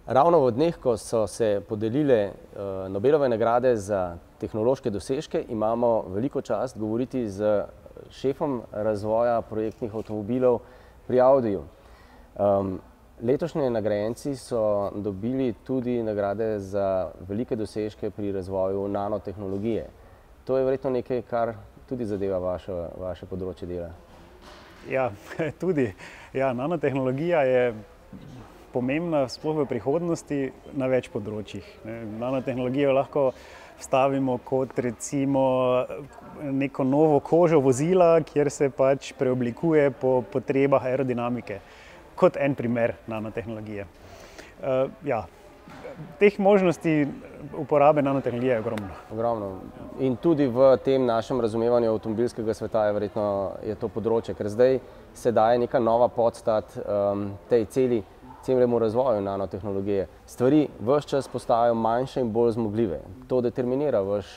Ravno v dneh, ko so se podelile Nobelove nagrade za tehnološke dosežke, imamo veliko čast govoriti z šefom razvoja projektnih avtomobilov pri Audiju. Letošnji nagrajenci so dobili tudi nagrade za velike dosežke pri razvoju nanotehnologije. To je verjetno nekaj, kar tudi zadeva vaše področje dela. Ja, tudi. Ja, nanotehnologija je pomembna sploh v prihodnosti na več področjih. Nanotehnologijo lahko vstavimo kot recimo neko novo kožo vozila, kjer se pač preoblikuje po potrebah aerodinamike. Kot en primer nanotehnologije. Ja, teh možnosti uporabe nanotehnologije je ogromno. Ogromno. In tudi v tem našem razumevanju avtomobilskega sveta je verjetno to področje, ker zdaj se daje neka nova podstat tej celemu razvoju nanotehnologije. Stvari ves čas postajajo manjše in bolj zmogljive. To determinira vaš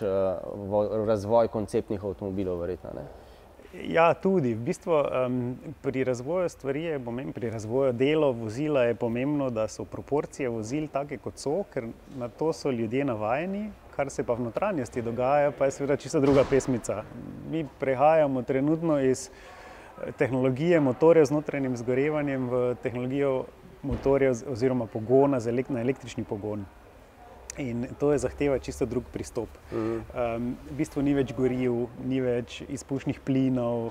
razvoj konceptnih avtomobilov verjetno, ne? Ja, tudi. V bistvu pri razvoju stvari je pomembno, pri razvoju delov vozila je pomembno, da so proporcije vozil take, kot so, ker na to so ljudje navajeni, kar se pa v notranjosti dogaja, pa je seveda čisto druga pesmica. Mi prehajamo trenutno iz tehnologije motorjev z notranjim zgorevanjem v tehnologijo motorjev oziroma pogona na električni pogon. In to zahteva čisto drug pristop. V bistvu ni več goriv, ni več izpušnih plinov,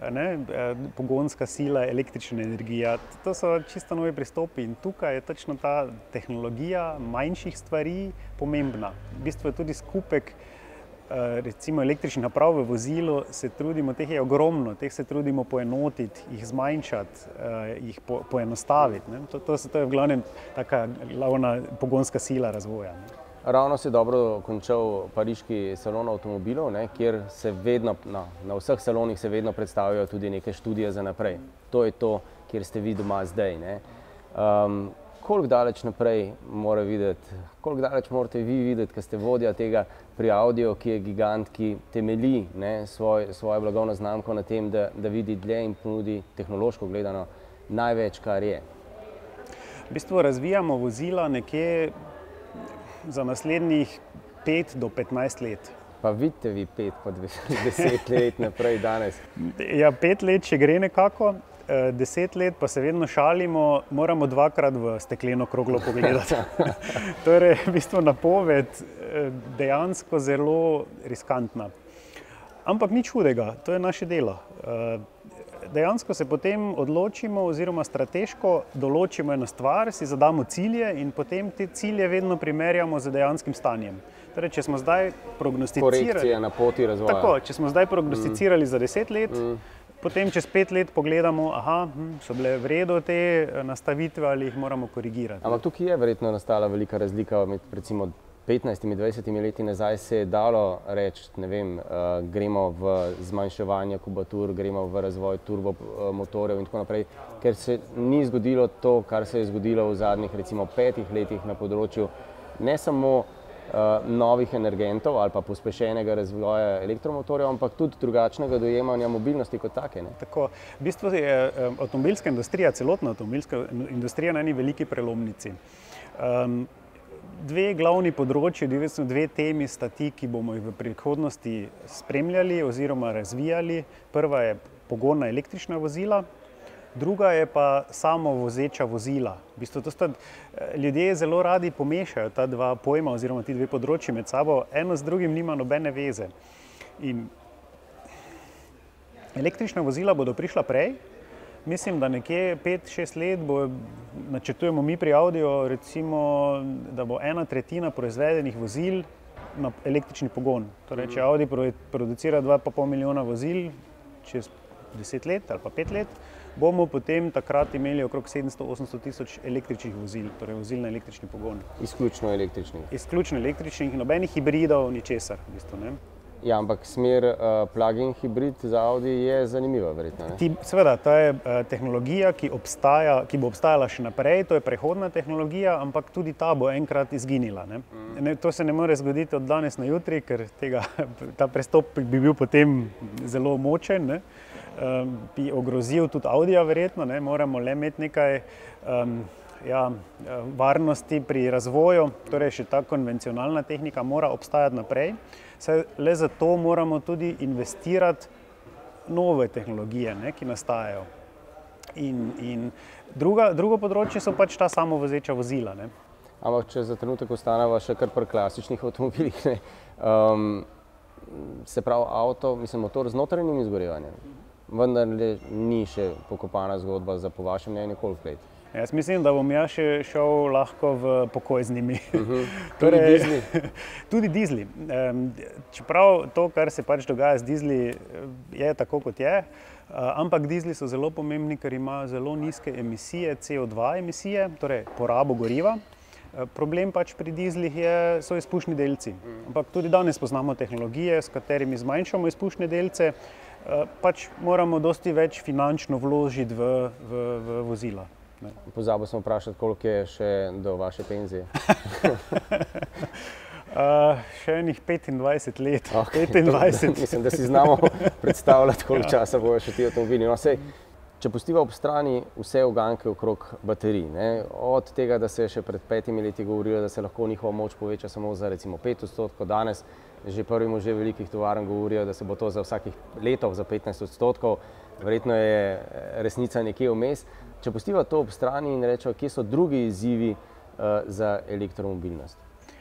pogonska sila, električna energija. To so čisto novi pristopi in tukaj je točno ta tehnologija manjših stvari pomembna. V bistvu je tudi skupek recimo električnih naprav v vozilu, se trudimo, teh je ogromno, teh se trudimo poenotiti, jih zmanjšati, jih poenostaviti. To je v glavnem taka glavna pogonska sila razvoja. Ravno si dobro končal pariški salon avtomobilov, kjer se vedno, na vseh salonih se vedno predstavljajo tudi neke študije za naprej. To je to, kjer ste vi doma zdaj. Koliko daleč naprej mora videti, koliko daleč morate vi videti, ko ste vodja tega pri Audiju, ki je gigant, ki temelji svojo blagovno znamko na tem, da vidi dlje in ponudi tehnološko gledano največ, kar je? V bistvu razvijamo vozila nekje za naslednjih 5 do 15 let. Pa vidite vi 5 pa 10 let naprej danes? Ja, 5 let še gre nekako. 10 let pa se vedno šalimo, moramo dvakrat v stekleno kroglo pogledati. Torej, v bistvu napoved dejansko zelo riskantna. Ampak nič hudega, to je naše delo. Dejansko se potem odločimo oziroma strateško določimo eno stvar, si zadamo cilje in potem te cilje vedno primerjamo z dejanskim stanjem. Torej, če smo zdaj prognosticirali... Korekcije na poti razvoja. Tako, če smo zdaj prognosticirali za 10 let, potem čez 5 let pogledamo, so bile v redu te nastavitve ali jih moramo korigirati. Ampak tukaj je verjetno nastala velika razlika med recimo 15-20 leti nazaj se je dalo reči, ne vem, gremo v zmanjševanje kubatur, gremo v razvoj turbomotorjev in tako naprej, ker se ni zgodilo to, kar se je zgodilo v zadnjih recimo 5 letih na področju ne samo novih energentov ali pa pospešenega razvoja elektromotorjev, ampak tudi drugačnega dojemanja mobilnosti kot take. Tako, v bistvu je avtomobilska industrija, celotna avtomobilska industrija na eni veliki prelomnici. Dve glavni področji, dve temi sta ti, ki bomo jih v prihodnosti spremljali oziroma razvijali. Prva je pogonna električna vozila, druga je pa samo vozeča vozila. V bistvu ljudje zelo radi pomešajo ta dva pojma oziroma ti dve področji med sabo, eno z drugim nima nobene veze. In električna vozila bodo prišla prej. Mislim, da nekje 5-6 let načrtujemo mi pri Audiju, recimo, da bo 1/3 proizvedenih vozil na električni pogon. Torej, če Audi producira 2,5 milijona vozil čez 10 let ali pa 5 let, bomo potem takrat imeli okrog 700-800 tisoč električnih vozil, torej vozil na električni pogon. Izključno električnih? Izključno električnih, nobenih hibridov, ničesar v bistvu, ne. Ja, ampak smer plug-in hibrid za Audi je zanimiva verjetno, ne? Seveda, to je tehnologija, ki bo obstajala še naprej, to je prehodna tehnologija, ampak tudi ta bo enkrat izginila, ne. To se ne more zgoditi od danes na jutri, ker ta prestop bi bil potem zelo močen, ne. Bi ogrozil tudi Audija verjetno, ne, moramo le imeti nekaj varnosti pri razvoju, torej še ta konvencionalna tehnika mora obstajati naprej, saj le zato moramo tudi investirati nove tehnologije, ne, ki nastajajo. In drugo področje so pač ta samovozeča vozila. Ne. Ampak če za trenutek ostaneva še kar pri klasičnih avtomobilih, ne, se pravi avto, mislim motor z notranjim izgorevanjem, vendar ni še pokopana zgodba za po vašem mnenju koliko let? Jaz mislim, da bom jaz še šel lahko v pokoj z njimi. Tudi dizli? Tudi dizli. Čeprav to, kar se pač dogaja z dizli, je tako, kot je, ampak dizli so zelo pomembni, ker imajo zelo nizke emisije, CO2 emisije, torej porabo goriva. Problem pač pri dizlih so izpušni delci. Ampak tudi danes poznamo tehnologije, s katerimi zmanjšamo izpušne delce, pač moramo dosti več finančno vložiti v vozila. Pozabil sem vprašati, koliko je še do vaše penzije? Še enih 25 let. Okay, 25. Mislim, da si znamo predstavljati, koliko časa bojo še ti avtomobili. No, če pustiva ob strani vse uganke okrog baterij, ne, od tega, da se je še pred 5 leti govorilo, da se lahko njihova moč poveča samo za recimo 5%, danes že prvi možje velikih tovarn govorijo, da se bo to za vsakih letov za 15%, verjetno je resnica nekje vmes. Če pustiva to ob strani in rečeva, kje so drugi izzivi za elektromobilnost?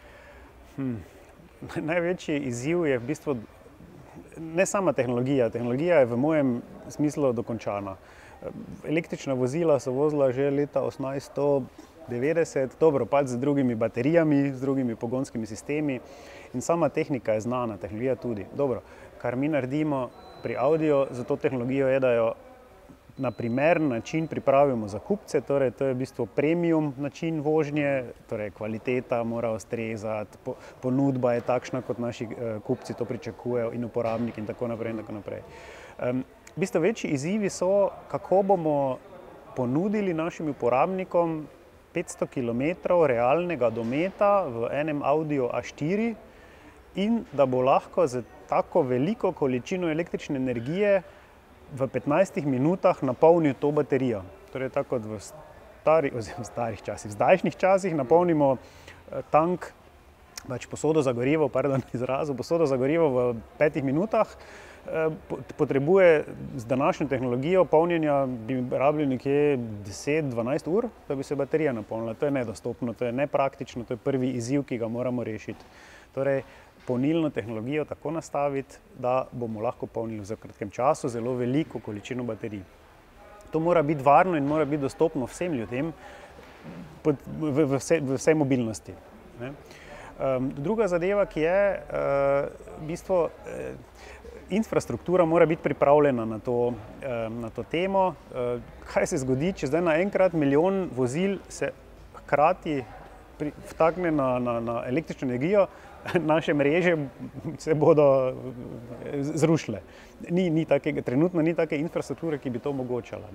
Največji izziv je v bistvu ne sama tehnologija. Tehnologija je v mojem smislu dokončana. Električna vozila so vozila že leta 1890, dobro, pač z drugimi baterijami, z drugimi pogonskimi sistemi in sama tehnika je znana, tehnologija tudi. Dobro, kar mi naredimo pri Audiju za to tehnologijo je, da jo na primeren način pripravimo za kupce, torej to je v bistvu premium način vožnje, torej kvaliteta mora ustrezati, ponudba je takšna, kot naši kupci to pričakujejo in uporabniki in tako naprej in tako naprej. V bistvu večji izzivi so, kako bomo ponudili našim uporabnikom 500 km realnega dometa v enem Audiju A4 in da bo lahko z tako veliko količino električne energije v 15 minutah napolnil to baterijo. Torej tako kot v starih časih. V zdajšnjih časih napolnimo tank, pač posodo za gorivo, posodo za gorivo v 5 minutah, potrebuje z današnjo tehnologijo polnjenja bi rabili nekje 10-12 ur, da bi se baterija napolnila. To je nedostopno, to je nepraktično, to je prvi izziv, ki ga moramo rešiti. Torej, polnilno tehnologijo tako nastaviti, da bomo lahko polnili v kratkem času zelo veliko količino baterij. To mora biti varno in mora biti dostopno vsem ljudem v vsej mobilnosti. Druga zadeva, ki je v bistvu infrastruktura mora biti pripravljena na to temo. Kaj se zgodi, če zdaj naenkrat milijon vozil se hkrati vtakne na električno energijo, naše mreže se bodo zrušile. Trenutno ni take infrastrukture, ki bi to omogočala.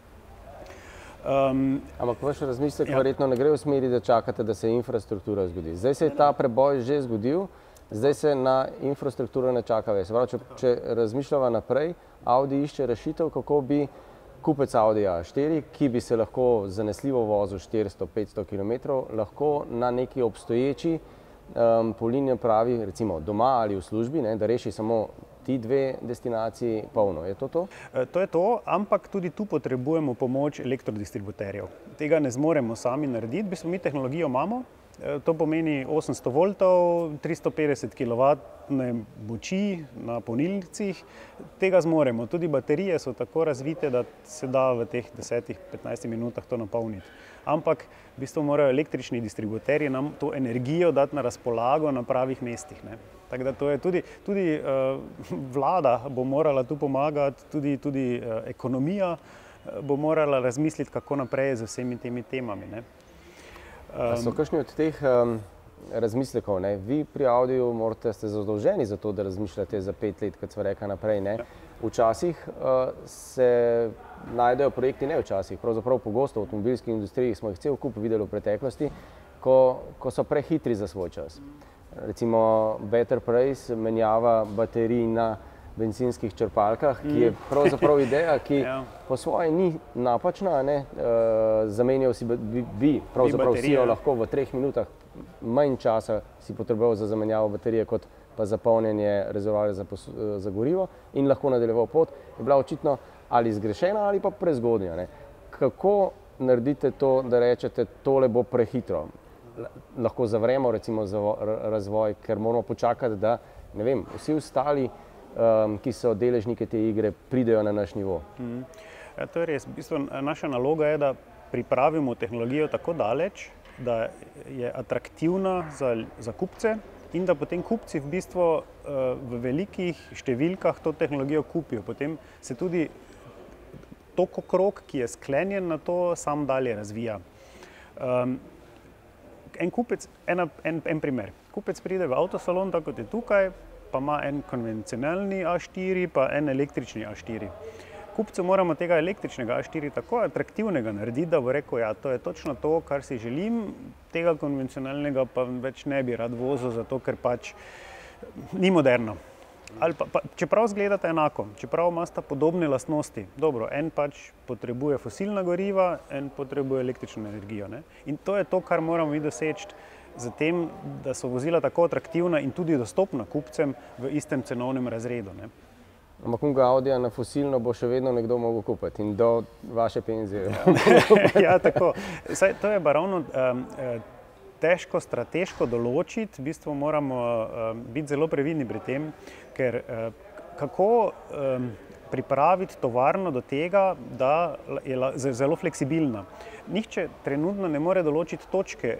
Ampak vaš razmislek verjetno ne gre v smeri, da čakate, da se infrastruktura zgodi. Zdaj se je ta preboj že zgodil, zdaj se na infrastrukturo ne čaka več. Če razmišljava naprej, Audi išče rešitev, kako bi kupec Audi A4, ki bi se lahko zanesljivo vozil 400-500 km, lahko na neki obstoječi polnilni napravi, recimo doma ali v službi, da reši samo ti dve destinaciji polno. Je to to? To je to, ampak tudi tu potrebujemo pomoč elektrodistributerjev. Tega ne zmoremo sami narediti, v bistvu mi tehnologijo imamo. To pomeni 800 voltov, 350 kilovatne moči na polnilnicah. Tega zmoremo. Tudi baterije so tako razvite, da se da v teh 10-15 minutah to napolniti. Ampak v bistvu morajo električni distributerji nam to energijo dati na razpolago na pravih mestih. Tako da to je tudi vlada bo morala tu pomagati, tudi ekonomija bo morala razmisliti, kako naprej z vsemi temi temami. So kakšni od teh razmislekov? Vi pri Audiju ste zadolženi za to, da razmišljate za 5 let, kot sva rekla naprej. Včasih se najdejo projekti, ne včasih, pravzaprav pogosto v avtomobilski industriji smo jih cel kup videli v preteklosti, ko so prehitri za svoj čas. Recimo Better Price, menjava baterij na bencinskih črpalkah, ki je pravzaprav ideja, ki po svoje ni napačna, ne? Zamenjal si bi pravzaprav si jo lahko v 3 minutah, manj časa si potreboval za zamenjavo baterije, kot pa za polnjenje rezervoarja za gorivo in lahko nadaljeval pot, je bila očitno ali zgrešena ali pa prezgodnja, ne? Kako naredite to, da rečete, tole bo prehitro? Lahko zavremo recimo za razvoj, ker moramo počakati, da, ne vem, vsi ostali, ki so deležniki te igre, pridejo na naš nivo. Ja, to je res. V bistvu, naša naloga je, da pripravimo tehnologijo tako daleč, da je atraktivna za kupce in da potem kupci v bistvu v velikih številkah to tehnologijo kupijo. Potem se tudi tokokrog, ki je sklenjen na to, sam dalje razvija. En primer. Kupec pride v avtosalon, tako kot je tukaj, pa ima en konvencionalni A4, pa en električni A4. Kupcu moramo tega električnega A4 tako atraktivnega narediti, da bo rekel, ja, to je točno to, kar si želim, tega konvencionalnega pa več ne bi rad vozil, zato ker pač ni moderno. Ali pa čeprav izgledata enako, čeprav imata podobne lastnosti. Dobro, en pač potrebuje fosilna goriva, en potrebuje električno energijo, ne? In to je to, kar moramo mi doseči z tem, da so vozila tako atraktivna in tudi dostopna kupcem v istem cenovnem razredu, ne? Ampak unga Audija na fosilno bo še vedno nekdo mogel kupiti in do vaše penzije. Ja, tako. Saj, to je pa ravno težko strateško določiti, v bistvu moramo biti zelo previdni pri tem, ker kako pripraviti tovarno do tega, da je zelo fleksibilna. Nihče trenutno ne more določiti točke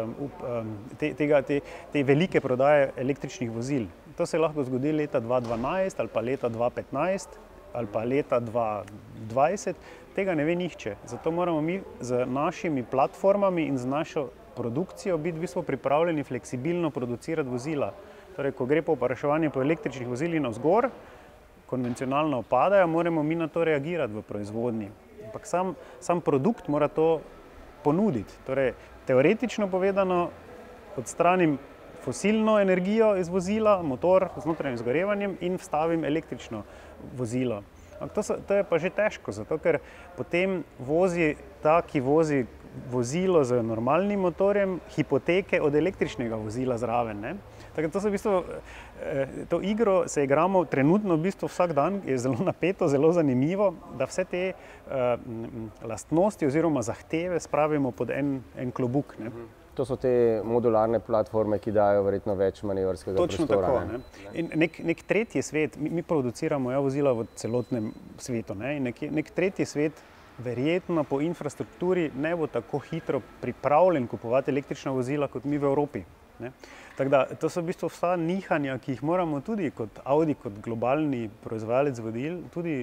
te velike prodaje električnih vozil. To se lahko zgodi leta 2012 ali pa leta 2015 ali pa leta 2020, tega ne ve nihče. Zato moramo mi z našimi platformami in z našo produkcijo biti v bistvu pripravljeni fleksibilno producirati vozila. Torej, ko gre povpraševanje po električnih vozilih navzgor, konvencionalno opadajo, moramo mi na to reagirati v proizvodnji. Ampak sam produkt mora to ponuditi. Torej, teoretično povedano, odstranim fosilno energijo iz vozila, motor z notranjim izgorevanjem in vstavim električno vozilo. To je pa že težko, zato ker potem vozi ta, ki vozi vozilo z normalnim motorjem, hipoteke od električnega vozila zraven, ne? Tako to so v bistvu, to igro se igramo trenutno v bistvu vsak dan, je zelo napeto, zelo zanimivo, da vse te lastnosti oziroma zahteve spravimo pod en klobuk, ne? To so te modularne platforme, ki dajo verjetno več manevrskega prostora. Točno tako, ne? In nek tretji svet, mi produciramo vozila v celotnem svetu, ne? In nek tretji svet verjetno po infrastrukturi ne bo tako hitro pripravljen kupovati električna vozila kot mi v Evropi, ne? Tako da, to so v bistvu vsa nihanja, ki jih moramo tudi kot Audi, kot globalni proizvajalec vozil, tudi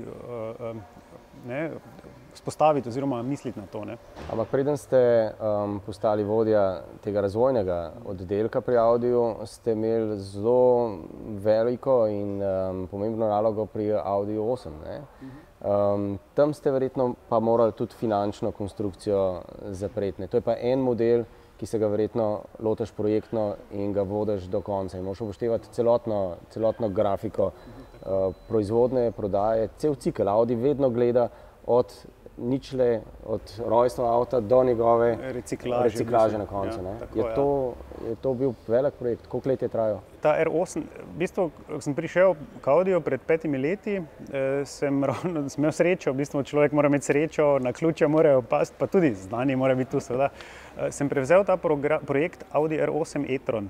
spostaviti oziroma misliti na to, ne? Ampak preden ste postali vodja tega razvojnega oddelka pri Audiju, ste imeli zelo veliko in pomembno nalogo pri Audiju 8, ne? Tam ste verjetno pa morali tudi finančno konstrukcijo zapreti, ne? To je pa en model, ki se ga verjetno lotiš projektno in ga vodiš do konca in moraš upoštevati celotno grafiko proizvodne, prodaje, cel cikel. Audi vedno gleda od ničle, od rojstva avta do njegove reciklaže na koncu, ne? Je to bil velik projekt? Koliko let je trajal? Ta R8, v bistvu, ko sem prišel k Audiju pred 5 leti, sem imel srečo, v bistvu človek mora imeti srečo, naključja morajo pasti, pa tudi znanje mora biti tu, seveda. Sem prevzel ta projekt Audi R8 e-tron.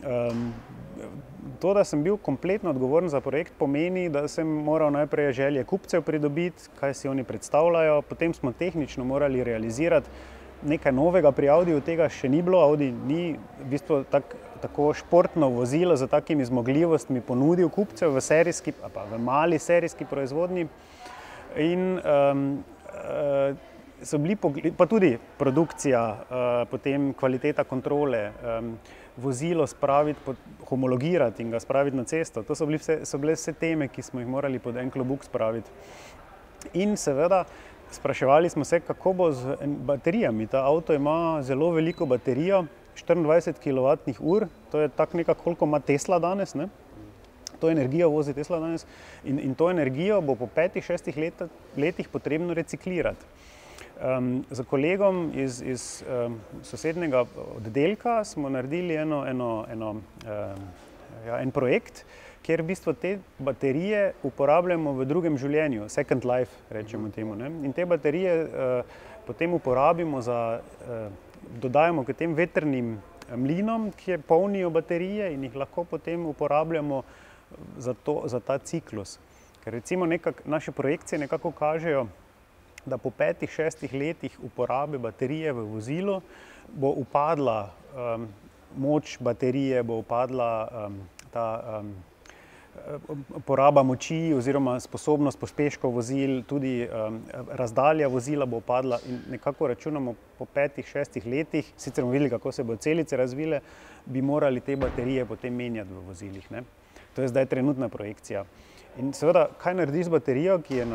To, da sem bil kompletno odgovoren za projekt, pomeni, da sem moral najprej želje kupcev pridobiti, kaj si oni predstavljajo, potem smo tehnično morali realizirati nekaj novega pri Audiju, tega še ni bilo. Audi ni v bistvu tako športno vozilo z takimi zmogljivostmi ponudil kupcev v mali serijski proizvodnji. In so bili pa tudi produkcija, potem kvaliteta kontrole, vozilo spraviti, homologirati in ga spraviti na cesto. To so bile vse teme, ki smo jih morali pod en klobuk spraviti. In seveda spraševali smo se, kako bo z baterijami. Ta avto ima zelo veliko baterijo, 24 kWh, to je tako nekako, koliko ima Tesla danes, ne? To energijo vozi Tesla danes in to energijo bo po 5-6 letih potrebno reciklirati. Z kolegom iz sosednjega oddelka smo naredili en projekt, kjer v bistvu te baterije uporabljamo v drugem življenju, second life rečemo temu, ne? In te baterije potem uporabimo dodajamo k tem vetrnim mlinom, ki polnijo baterije in jih lahko potem uporabljamo za ta ciklus. Ker recimo naše projekcije nekako kažejo, da po 5-6 letih uporabe baterije v vozilu bo upadla moč baterije, bo upadla ta poraba moči oziroma sposobnost pospeškov vozil, tudi razdalja vozila bo upadla in nekako računamo po 5-6 letih, sicer bomo videli, kako se bodo celice razvile, bi morali te baterije potem menjati v vozilih, ne? To je zdaj trenutna projekcija. In seveda, kaj narediš z baterijo, ki je na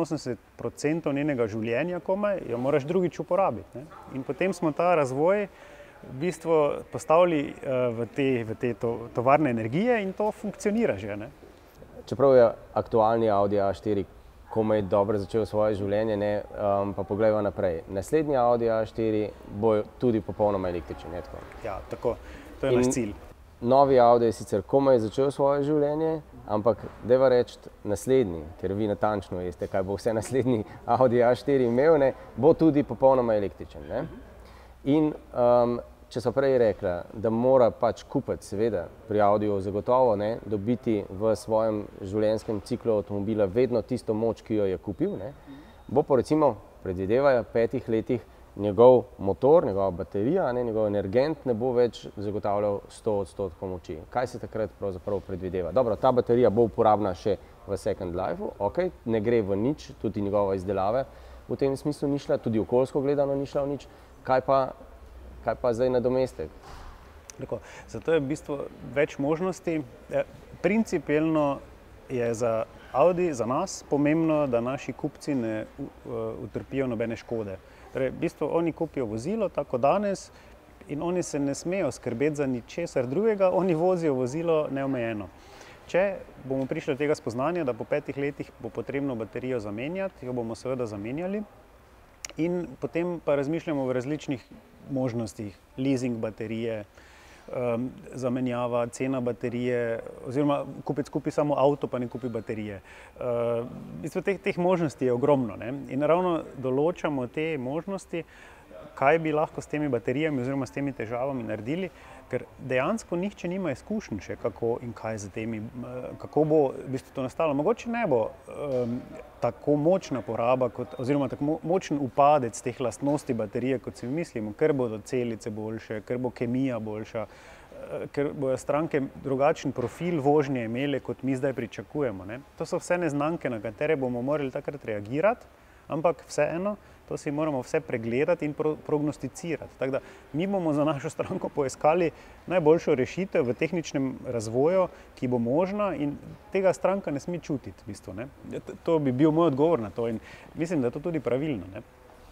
85% njenega življenja komaj, jo moraš drugič uporabiti, ne? In potem smo ta razvoj v bistvu postavili v te tovarne energije in to funkcionira že, ne? Čeprav je aktualni Audi A4 komaj dobro začel svoje življenje, ne, pa poglejva naprej. Naslednji Audi A4 bo tudi popolnoma električen, ne tako? Ja, tako. To je naš cilj. Novi Audi je sicer komaj začel svoje življenje, ampak dajva reči naslednji, ker vi natančno veste, kaj bo vse naslednji Audi A4 imel, ne, bo tudi popolnoma električen, ne? In če so prej rekla, da mora pač kupec seveda pri Audiju zagotovo, ne, dobiti v svojem življenjskem ciklu avtomobila vedno tisto moč, ki jo je kupil, ne, bo po recimo predvidevajo 5 letih njegov motor, njegova baterija, ne, njegov energent ne bo več zagotavljal 100% moči. Kaj se takrat pravzaprav predvideva? Dobro, ta baterija bo uporabna še v second life-u, ok, ne gre v nič, tudi njegova izdelava v tem smislu ni šla, tudi okoljsko gledano ni šla v nič. Kaj pa zdaj nadomestek? Zato je v bistvu več možnosti. Principielno je za Audi, za nas pomembno, da naši kupci ne utrpijo nobene škode. Torej, v bistvu oni kupijo vozilo tako danes in oni se ne smejo skrbeti za ničesar drugega, oni vozijo vozilo neomejeno. Če bomo prišli do tega spoznanja, da po 5 letih bo potrebno baterijo zamenjati, jo bomo seveda zamenjali. In potem pa razmišljamo o različnih možnostih, leasing baterije, zamenjava, cena baterije, oziroma kupec kupi samo avto, pa ne kupi baterije. V bistvu teh možnosti je ogromno, ne? In ravno določamo te možnosti, kaj bi lahko s temi baterijami oziroma s temi težavami naredili, ker dejansko nihče nima izkušenj še kako in kaj z temi, kako bo v bistvu to nastalo. Mogoče ne bo tako močna poraba oziroma tako močen upadec teh lastnosti baterije, kot si mislimo, ker bodo celice boljše, ker bo kemija boljša, ker bojo stranke drugačen profil vožnje imele, kot mi zdaj pričakujemo, ne? To so vse neznanke, na katere bomo morali takrat reagirati, ampak vseeno, to si moramo vse pregledati in prognosticirati. Tako da mi bomo za našo stranko poiskali najboljšo rešitev v tehničnem razvoju, ki bo možna in tega stranka ne sme čutiti, v bistvu, ne? To bi bil moj odgovor na to in mislim, da je to tudi pravilno, ne?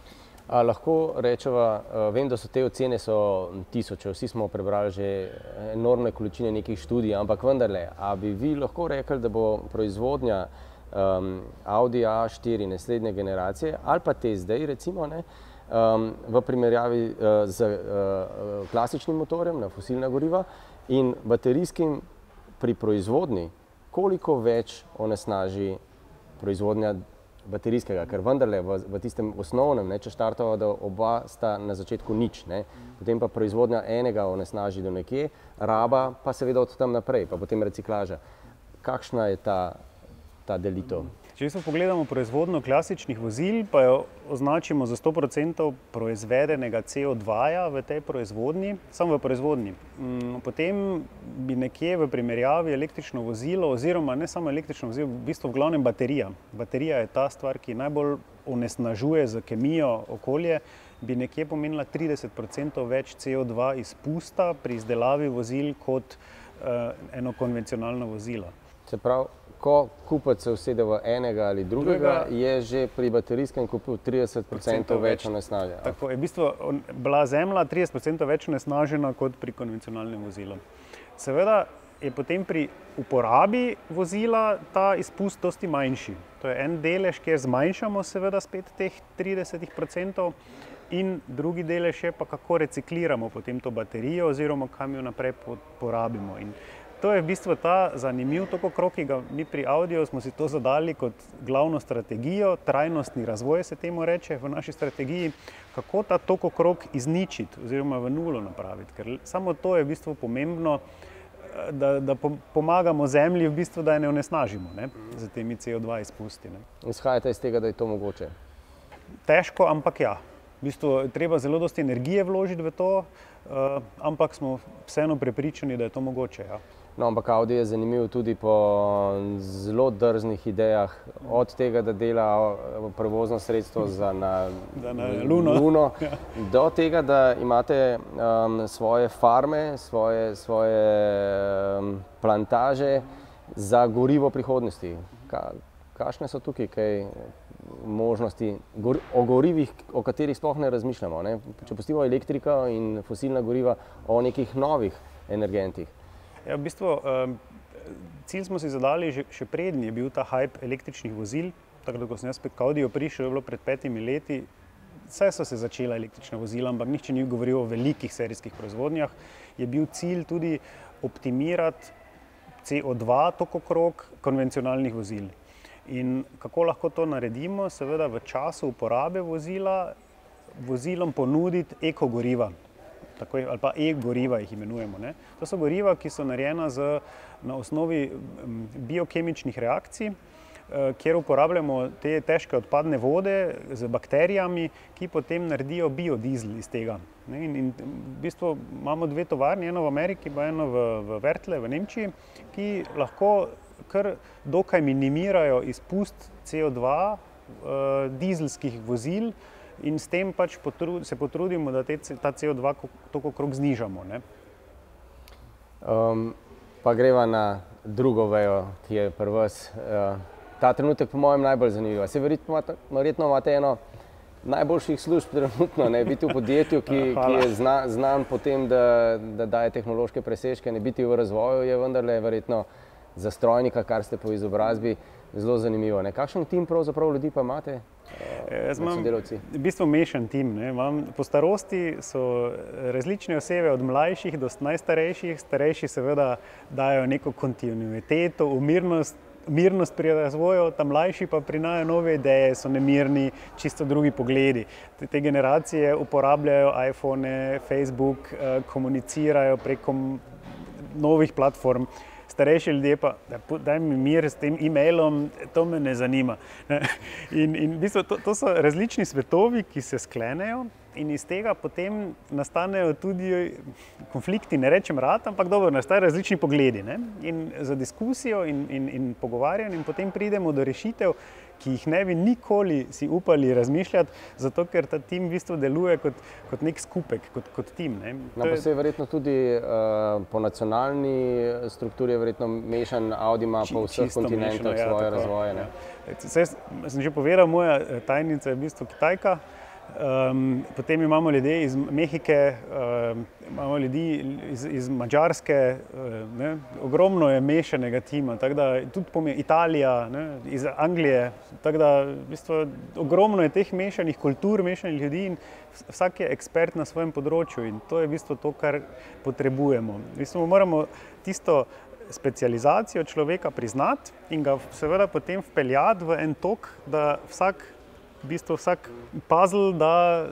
Lahko rečeva, vem, da so te ocene tisoče, vsi smo prebrali že enormne količine nekih študij, ampak vendarle, a bi vi lahko rekli, da bo proizvodnja Audi A4 naslednje generacije ali pa te zdaj recimo, ne, v primerjavi z klasičnim motorjem na fosilna goriva in baterijskim pri proizvodnji, koliko več onesnaži proizvodnja baterijskega, ker vendarle v tistem osnovnem, ne, če štartava, da oba sta na začetku nič, ne, potem pa proizvodnja enega onesnaži do nekje, raba pa seveda od tam naprej, pa potem reciklaža. Kakšna je ta delitev? Če pogledamo proizvodnjo klasičnih vozil, pa jo označimo za 100% proizvedenega CO2-ja v tej proizvodnji, samo v proizvodnji. Potem bi nekje v primerjavi električno vozilo, oziroma ne samo električno vozilo, v bistvu v glavnem baterija. Baterija je ta stvar, ki najbolj onesnažuje z kemijo okolje, bi nekje pomenila 30% več CO2 izpusta pri izdelavi vozil kot eno konvencionalno vozilo. Se pravi, ko kupec se usede v enega ali drugega, je že pri baterijskem kupu 30% več onesnaženja. Tako je v bistvu bila zemlja 30% več onesnažena kot pri konvencionalnem vozilu. Seveda je potem pri uporabi vozila ta izpust dosti manjši. To je en delež, kjer zmanjšamo seveda spet teh 30%, in drugi delež je pa, kako recikliramo potem to baterijo oziroma kam jo naprej porabimo. In to je v bistvu ta zanimiv tokokrog, ki ga mi pri Audiju smo si to zadali kot glavno strategijo, trajnostni razvoj se temu reče v naši strategiji, kako ta tokokrog izničiti oziroma v nulo napraviti. Ker samo to je v bistvu pomembno, da pomagamo Zemlji, v bistvu, da je ne onesnažimo, ne, z temi CO2 izpusti. Ne. Izhajate iz tega, da je to mogoče? Težko, ampak ja. V bistvu treba zelo dosti energije vložiti v to, ampak smo vseeno prepričani, da je to mogoče. Ja. No, ampak Audi je zanimiv tudi po zelo drznih idejah, od tega, da dela prevozno sredstvo na Luno, do tega, da imate svoje farme, svoje plantaže za gorivo prihodnosti. Kakšne so tukaj kaj možnosti o gorivih, o katerih sploh ne razmišljamo, ne? Če pustimo elektriko in fosilna goriva, o nekih novih energentih. Ja, v bistvu, cilj smo si zadali še preden je bil ta hype električnih vozil, tako da ko sem jaz k Audiju prišel, je bilo pred 5 leti, saj so se začela električna vozila, ampak nihče ni govoril o velikih serijskih proizvodnjah, je bil cilj tudi optimirati CO2 tokokrog konvencionalnih vozil. In kako lahko to naredimo? Seveda v času uporabe vozila vozilom ponuditi ekogoriva, ali pa e-goriva jih imenujemo. Ne? To so goriva, ki so narejena na osnovi biokemičnih reakcij, kjer uporabljamo te težke odpadne vode z bakterijami, ki potem naredijo biodizel iz tega. Ne? In v bistvu imamo 2 tovarni, eno v Ameriki, pa eno v Wertle v Nemčiji, ki lahko kar dokaj minimirajo izpust CO2 dizelskih vozil in s tem pač se potrudimo, da ta CO2 tokokrog znižamo. Ne? Pa greva na drugo vejo, ki je pri vas ta trenutek po mojem najbolj zanimiva. Se verjetno imate eno najboljših služb trenutno, ne? Biti v podjetju, ki je znan po tem, da daje tehnološke presežke, ne biti v razvoju, je vendarle verjetno za strojnika, kar ste po izobrazbi, zelo zanimivo. Ne? Kakšen tim pravzaprav ljudi pa imate? Jaz imam v bistvu mešan tim. Po starosti so različne osebe, od mlajših do najstarejših. Starejši seveda dajo neko kontinuiteto, mirnost pri razvoju, ta mlajši pa prinajo nove ideje, so nemirni, čisto drugi pogledi. Te generacije uporabljajo iPhone, Facebook, komunicirajo preko novih platform. Starejši ljudje pa, daj mi mir s tem e-mailom, to me ne zanima. In v bistvu to so različni svetovi, ki se sklenejo in iz tega potem nastanejo tudi konflikti, ne rečem rad, ampak dobro, nastajajo različni pogledi. Ne? In za diskusijo in pogovarjanje in potem pridemo do rešitev, ki jih ne bi nikoli si upali razmišljati, zato ker ta tim v bistvu deluje kot nek skupek, kot tim. Ne? No, pa se je verjetno tudi po nacionalni strukturi verjetno mešan, Audi ima po vseh kontinentah svoje razvoje. Ne? Sem že povedal, moja tajnica je v bistvu Kitajka, potem imamo ljudi iz Mehike, imamo ljudi iz Madžarske, ne? Ogromno je mešanega tima, tako da tudi Italija, ne? Iz Anglije, tako da v bistvu ogromno je teh mešanih kultur, mešanih ljudi in vsak je ekspert na svojem področju in to je v bistvu to, kar potrebujemo. V bistvu moramo tisto specializacijo človeka priznati in ga seveda potem vpeljati v en tok, da vsak puzzle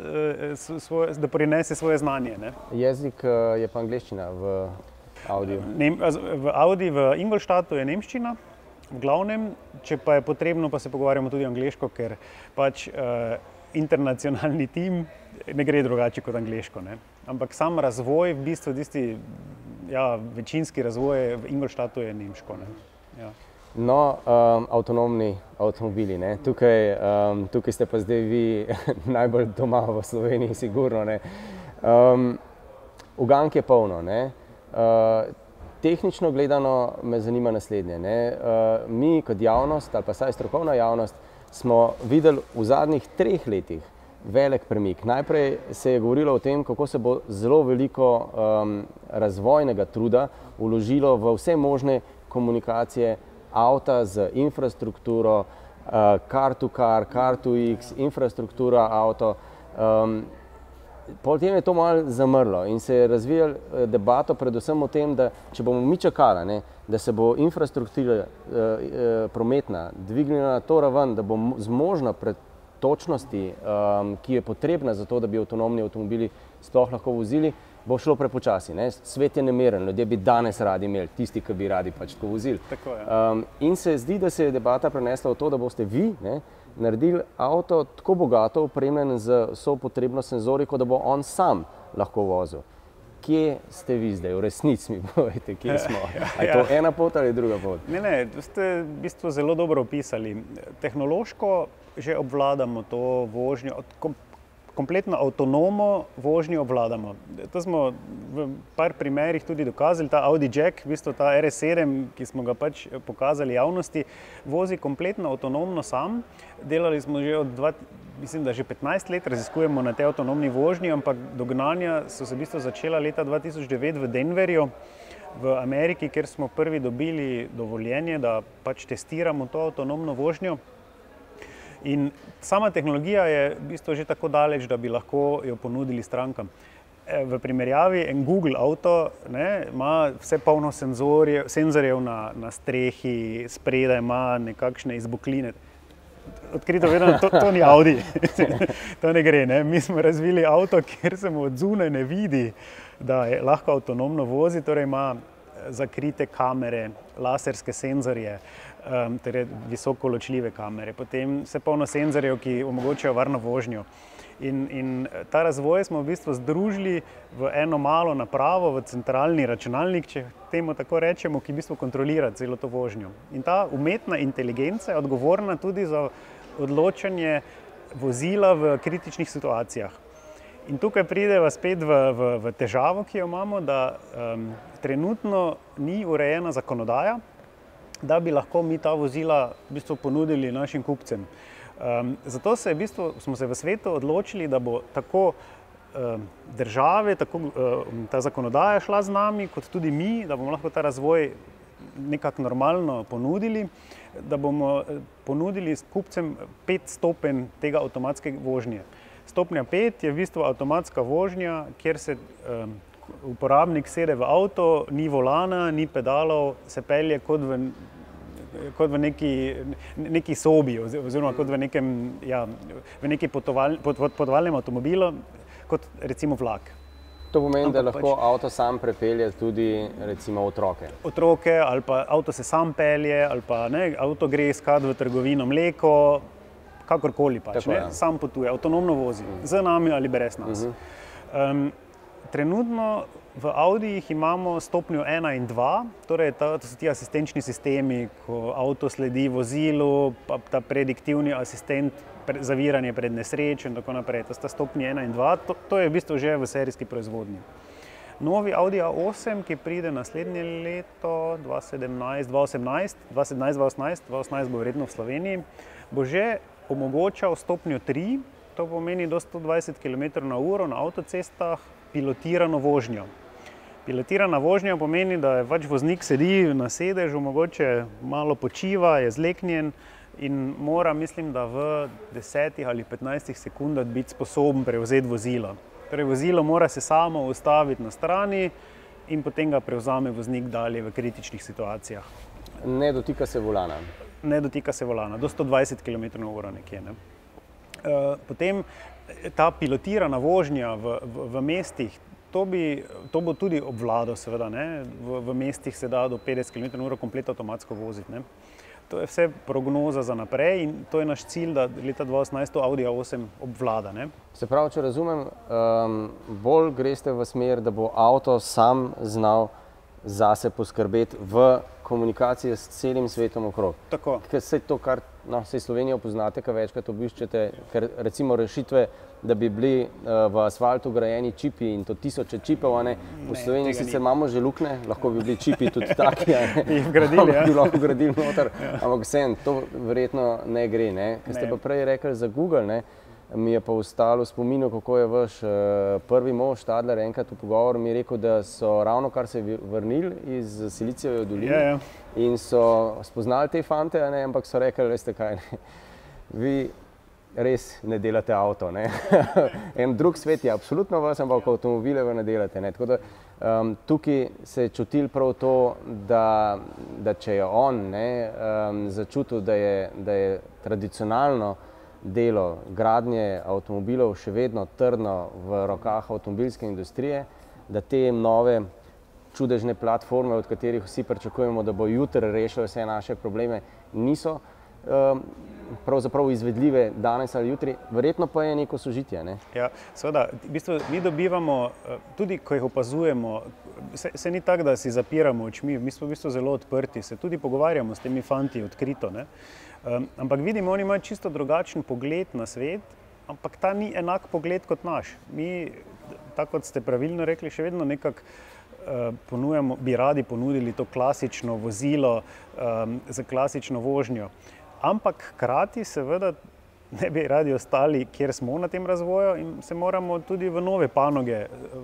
da prinese svoje znanje. Ne? Jezik je pa angleščina v Audiju? V Audi v Ingolstadtu je nemščina, v glavnem, če pa je potrebno, pa se pogovarjamo tudi angleško, ker pač internacionalni tim ne gre drugače kot angleško. Ne? Ampak sam razvoj, v bistvu večinski razvoj v Ingolstadtu je nemško. Ne? Ja. No, avtonomni avtomobili, ne? Tukaj ste pa zdaj vi najbolj doma v Sloveniji, sigurno. Ne? Ugank je polno. Ne? Tehnično gledano me zanima naslednje. Ne? Mi kot javnost, ali pa saj strokovna javnost, smo videli v zadnjih 3 letih velik premik. Najprej se je govorilo o tem, kako se bo zelo veliko razvojnega truda vložilo v vse možne komunikacije avta z infrastrukturo, car-to-car, car-to-x, infrastruktura avto. Potem je to malo zamrlo in se je razvijala debato predvsem o tem, da če bomo mi čakali, ne, da se bo infrastruktura prometna dvignila na to raven, da bo zmožna pred točnosti, ki je potrebna za to, da bi avtonomni avtomobili sploh lahko vozili, bo šlo prepočasi. Ne. Svet je nemeren, ljudje bi danes radi imeli, tisti, ki bi radi pač tako vozili. In se zdi, da se je debata prenesla v to, da boste vi naredili avto tako bogato opremljen z vso potrebno senzoriko, da bo on sam lahko vozil. Kje ste vi zdaj? V resnici mi povejte, kje smo. A je to ena pot ali druga pot? Ne, to ste v bistvu zelo dobro opisali. Tehnološko že obvladamo to vožnjo, kompletno avtonomo vožnjo obvladamo. To smo v par primerih tudi dokazali. Ta Audi Jack, v bistvu ta RS7, ki smo ga pač pokazali javnosti, vozi kompletno avtonomno sam. Delali smo že mislim, da že 15 let raziskujemo na tej avtonomni vožnji, ampak dognanja so se v bistvu začela leta 2009 v Denverju v Ameriki, kjer smo prvi dobili dovoljenje, da pač testiramo to avtonomno vožnjo. In sama tehnologija je v bistvu že tako daleč, da bi lahko jo ponudili strankam. V primerjavi en Google avto ima vse polno senzorjev na strehi, spredaj ima nekakšne izbokline. Odkrito vedno, to ni Audi, to ne gre. Ne? Mi smo razvili avto, kjer se mu od zunaj ne vidi, da je lahko avtonomno vozi, torej ima zakrite kamere, laserske senzorje, torej visoko ločljive kamere, potem vse polno senzorjev, ki omogočajo varno vožnjo. In ta razvoj smo v bistvu združili v eno malo napravo, v centralni računalnik, če temu tako rečemo, ki v bistvu kontrolira celo to vožnjo. In ta umetna inteligenca je odgovorna tudi za odločanje vozila v kritičnih situacijah. In tukaj prideva spet v težavo, ki jo imamo, da trenutno ni urejena zakonodaja, da bi lahko mi ta vozila v bistvu ponudili našim kupcem. Zato smo se v svetu odločili, da bo tako države, tako ta zakonodaja šla z nami, kot tudi mi, da bomo lahko ta razvoj nekako normalno ponudili, da bomo ponudili kupcem 5 stopenj tega avtomatske vožnje. Stopnja 5 je v bistvu avtomatska vožnja, kjer se uporabnik sede v avto, ni volana, ni pedalov, se pelje kot v neki sobi oziroma kot v neki potovalnem avtomobilu, kot recimo vlak. To pomeni, da lahko avto sam prepelje tudi recimo otroke. Otroke ali pa avto se sam pelje ali pa avto gre iskat v trgovino mleko, kakorkoli pač, sam potuje, avtonomno vozi, z nami ali brez nas. Trenutno v Audijih imamo stopnjo 1 in 2, torej to so ti asistenčni sistemi, ko avto sledi vozilu, pa ta prediktivni asistent, zaviranje pred nesrečo in tako naprej. To sta stopnji 1 in 2, to je v bistvu že v serijski proizvodnji. Novi Audi A8, ki pride naslednje leto, 2018 bo verjetno v Sloveniji, bo že omogočal stopnjo 3, to pomeni do 120 km/h na avtocestah, pilotirano vožnjo. Pilotirana vožnja pomeni, da pač voznik sedi na sedežu, mogoče malo počiva, je zleknjen in mora, mislim, da v 10 ali 15 sekundah biti sposoben prevzeti vozilo. Torej, vozilo mora se samo ustaviti na strani in potem ga prevzame voznik dalje v kritičnih situacijah. Ne dotika se volana? Ne dotika se volana, do 120 km/h nekje. Potem ta pilotirana vožnja v mestih, to bo tudi obvladal, seveda. V mestih se da do 50 km/h komplet avtomatsko voziti. To je vse prognoza za naprej in to je naš cilj, da leta 2018 to Audi A8 obvlada. Se pravi, če razumem, bolj greste v smer, da bo avto sam znal zase poskrbeti v komunikaciji s celim svetom okrog. Tako. Ker se to, kar saj Slovenijo poznate, kar večkrat obiščete, ker recimo rešitve, da bi bili v asfaltu grajeni čipi in to tisoče čipov, v Sloveniji sicer imamo že luknje, lahko bi bili čipi tudi taki, bi lahko gradili noter, ampak vsem, to verjetno ne gre. Ker ste pa prej rekli za Google, mi je pa ostalo v spominu, kako je vaš prvi mož, Stadler, enkrat v pogovoru mi je rekel, da so ravno kar se vrnili iz Silicijeve doline in so spoznali te fante, ne, ampak so rekli, veste kaj, ne, vi res ne delate avto, ne. En drug svet je absolutno vas, ampak avtomobile ne delate, ne. Tako da tukaj se je čutil prav to, da če je on, ne, začutil, da je tradicionalno delo gradnje avtomobilov še vedno trdno v rokah avtomobilske industrije, da te nove čudežne platforme, od katerih vsi pričakujemo, da bo jutri rešili vse naše probleme, niso pravzaprav izvedljive danes ali jutri, verjetno pa je neko sožitje, ne? Ja, seveda, v bistvu mi dobivamo, tudi ko jih opazujemo, se ni tako, da si zapiramo očmi, mi smo v bistvu zelo odprti, se tudi pogovarjamo s temi fanti odkrito, ne? Ampak vidimo, oni imajo čisto drugačen pogled na svet, ampak ta ni enak pogled kot naš. Mi, tako kot ste pravilno rekli, še vedno nekako ponujamo, bi radi ponudili to klasično vozilo za klasično vožnjo. Ampak hkrati seveda ne bi radi ostali, kjer smo na tem razvoju in se moramo tudi v nove panoge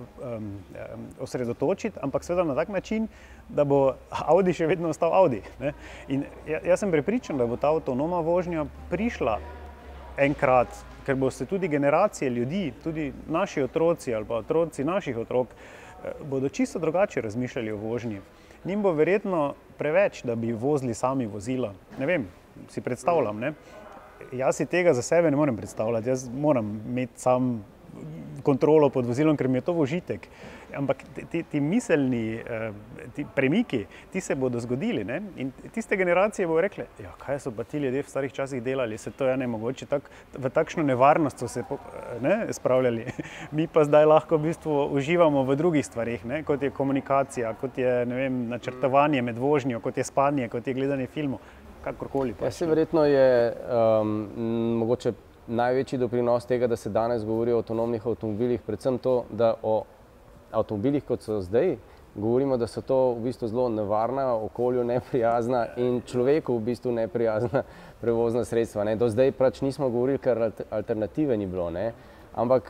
osredotočiti, ampak seveda na tak način, da bo Audi še vedno ostal Audi, ne? In jaz sem prepričan, da bo ta avtonomna vožnja prišla enkrat, ker boste tudi generacije ljudi, tudi naši otroci ali pa otroci naših otrok, bodo čisto drugače razmišljali o vožnji. Njim bo verjetno preveč, da bi vozili sami vozila. Ne vem, si predstavljam, ne? Jaz si tega za sebe ne morem predstavljati, jaz moram imeti sam kontrolo pod vozilom, ker mi je to užitek. Ampak ti miselni premiki, ti se bodo zgodili, ne? In tiste generacije bodo rekle, ja, kaj so pa ti ljudje v starih časih delali, se to je nemogoče, v takšno nevarnost so se spravljali. Mi pa zdaj lahko v bistvu uživamo v drugih stvarih, ne? Kot je komunikacija, kot je, ne vem, načrtovanje med vožnjo, kot je spanje, kot je gledanje filmov, kakorkoli. Ja, se verjetno je mogoče največji doprinos tega, da se danes govori o avtonomnih avtomobilih, predvsem to, da o avtomobilih, kot so zdaj, govorimo, da so to v bistvu zelo nevarna, okolju neprijazna in človeku v bistvu neprijazna prevozna sredstva, ne. Do zdaj pač nismo govorili, ker alternative ni bilo, ne. Ampak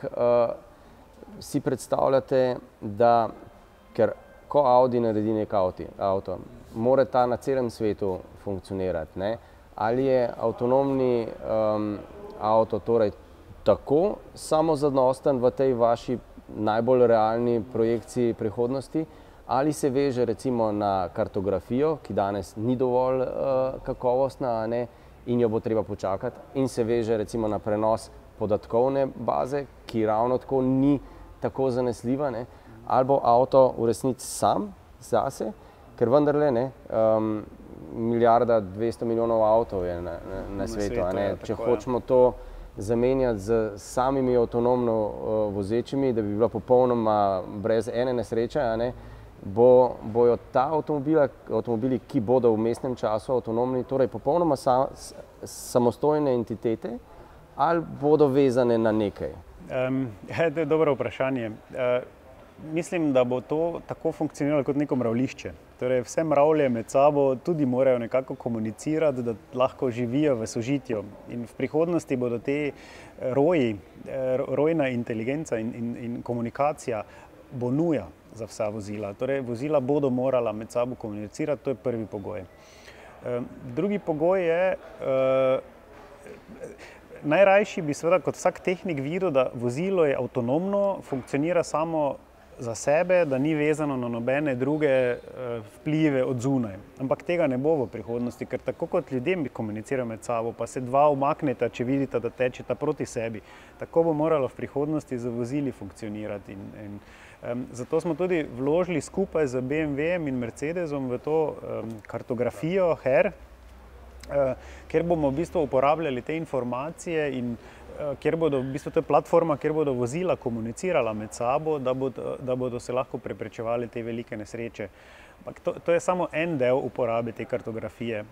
si predstavljate, da ker ko Audi naredi nek avto, mora ta na celem svetu funkcionirati, ne. Ali je avtonomni avto torej tako samozadosten v tej vaši najbolj realni projekciji prihodnosti, ali se veže recimo na kartografijo, ki danes ni dovolj kakovostna, ne, in jo bo treba počakati, in se veže recimo na prenos podatkovne baze, ki ravno tako ni tako zanesljiva, ne, ali bo avto v resnici sam zase, ker vendarle, ne, milijarda 200 milijonov avtov je na svetu, a ne, če hočemo to zamenjati z samimi avtonomno vozečimi, da bi bila popolnoma brez ene nesreče, a ne, bojo ta avtomobili, ki bodo v vmesnem času avtonomni, torej popolnoma samostojne entitete, ali bodo vezane na nekaj? To je dobro vprašanje. Mislim, da bo to tako funkcioniralo kot neko mravljišče. Torej, vse mravlje med sabo tudi morajo nekako komunicirati, da lahko živijo v sožitju. In v prihodnosti bodo te rojna inteligenca in komunikacija bo nuja za vsa vozila. Torej, vozila bodo morala med sabo komunicirati, to je prvi pogoj. Drugi pogoj je, najrajši bi seveda kot vsak tehnik videl, da vozilo je avtonomno, funkcionira samo za sebe, da ni vezano na nobene druge vplive od zunaj. Ampak tega ne bo v prihodnosti, ker tako kot ljudje komunicirajo med sabo, pa se dva umakneta, če vidita, da tečeta proti sebi. Tako bo moralo v prihodnosti z vozili funkcionirati. Zato smo tudi vložili skupaj z BMW-jem in Mercedesom v to kartografijo HER, kjer bomo v bistvu uporabljali te informacije in kjer bodo, v bistvu to je platforma, kjer bodo vozila komunicirala med sabo, da bodo se lahko preprečevali te velike nesreče. Ampak to je samo en del uporabe te kartografije.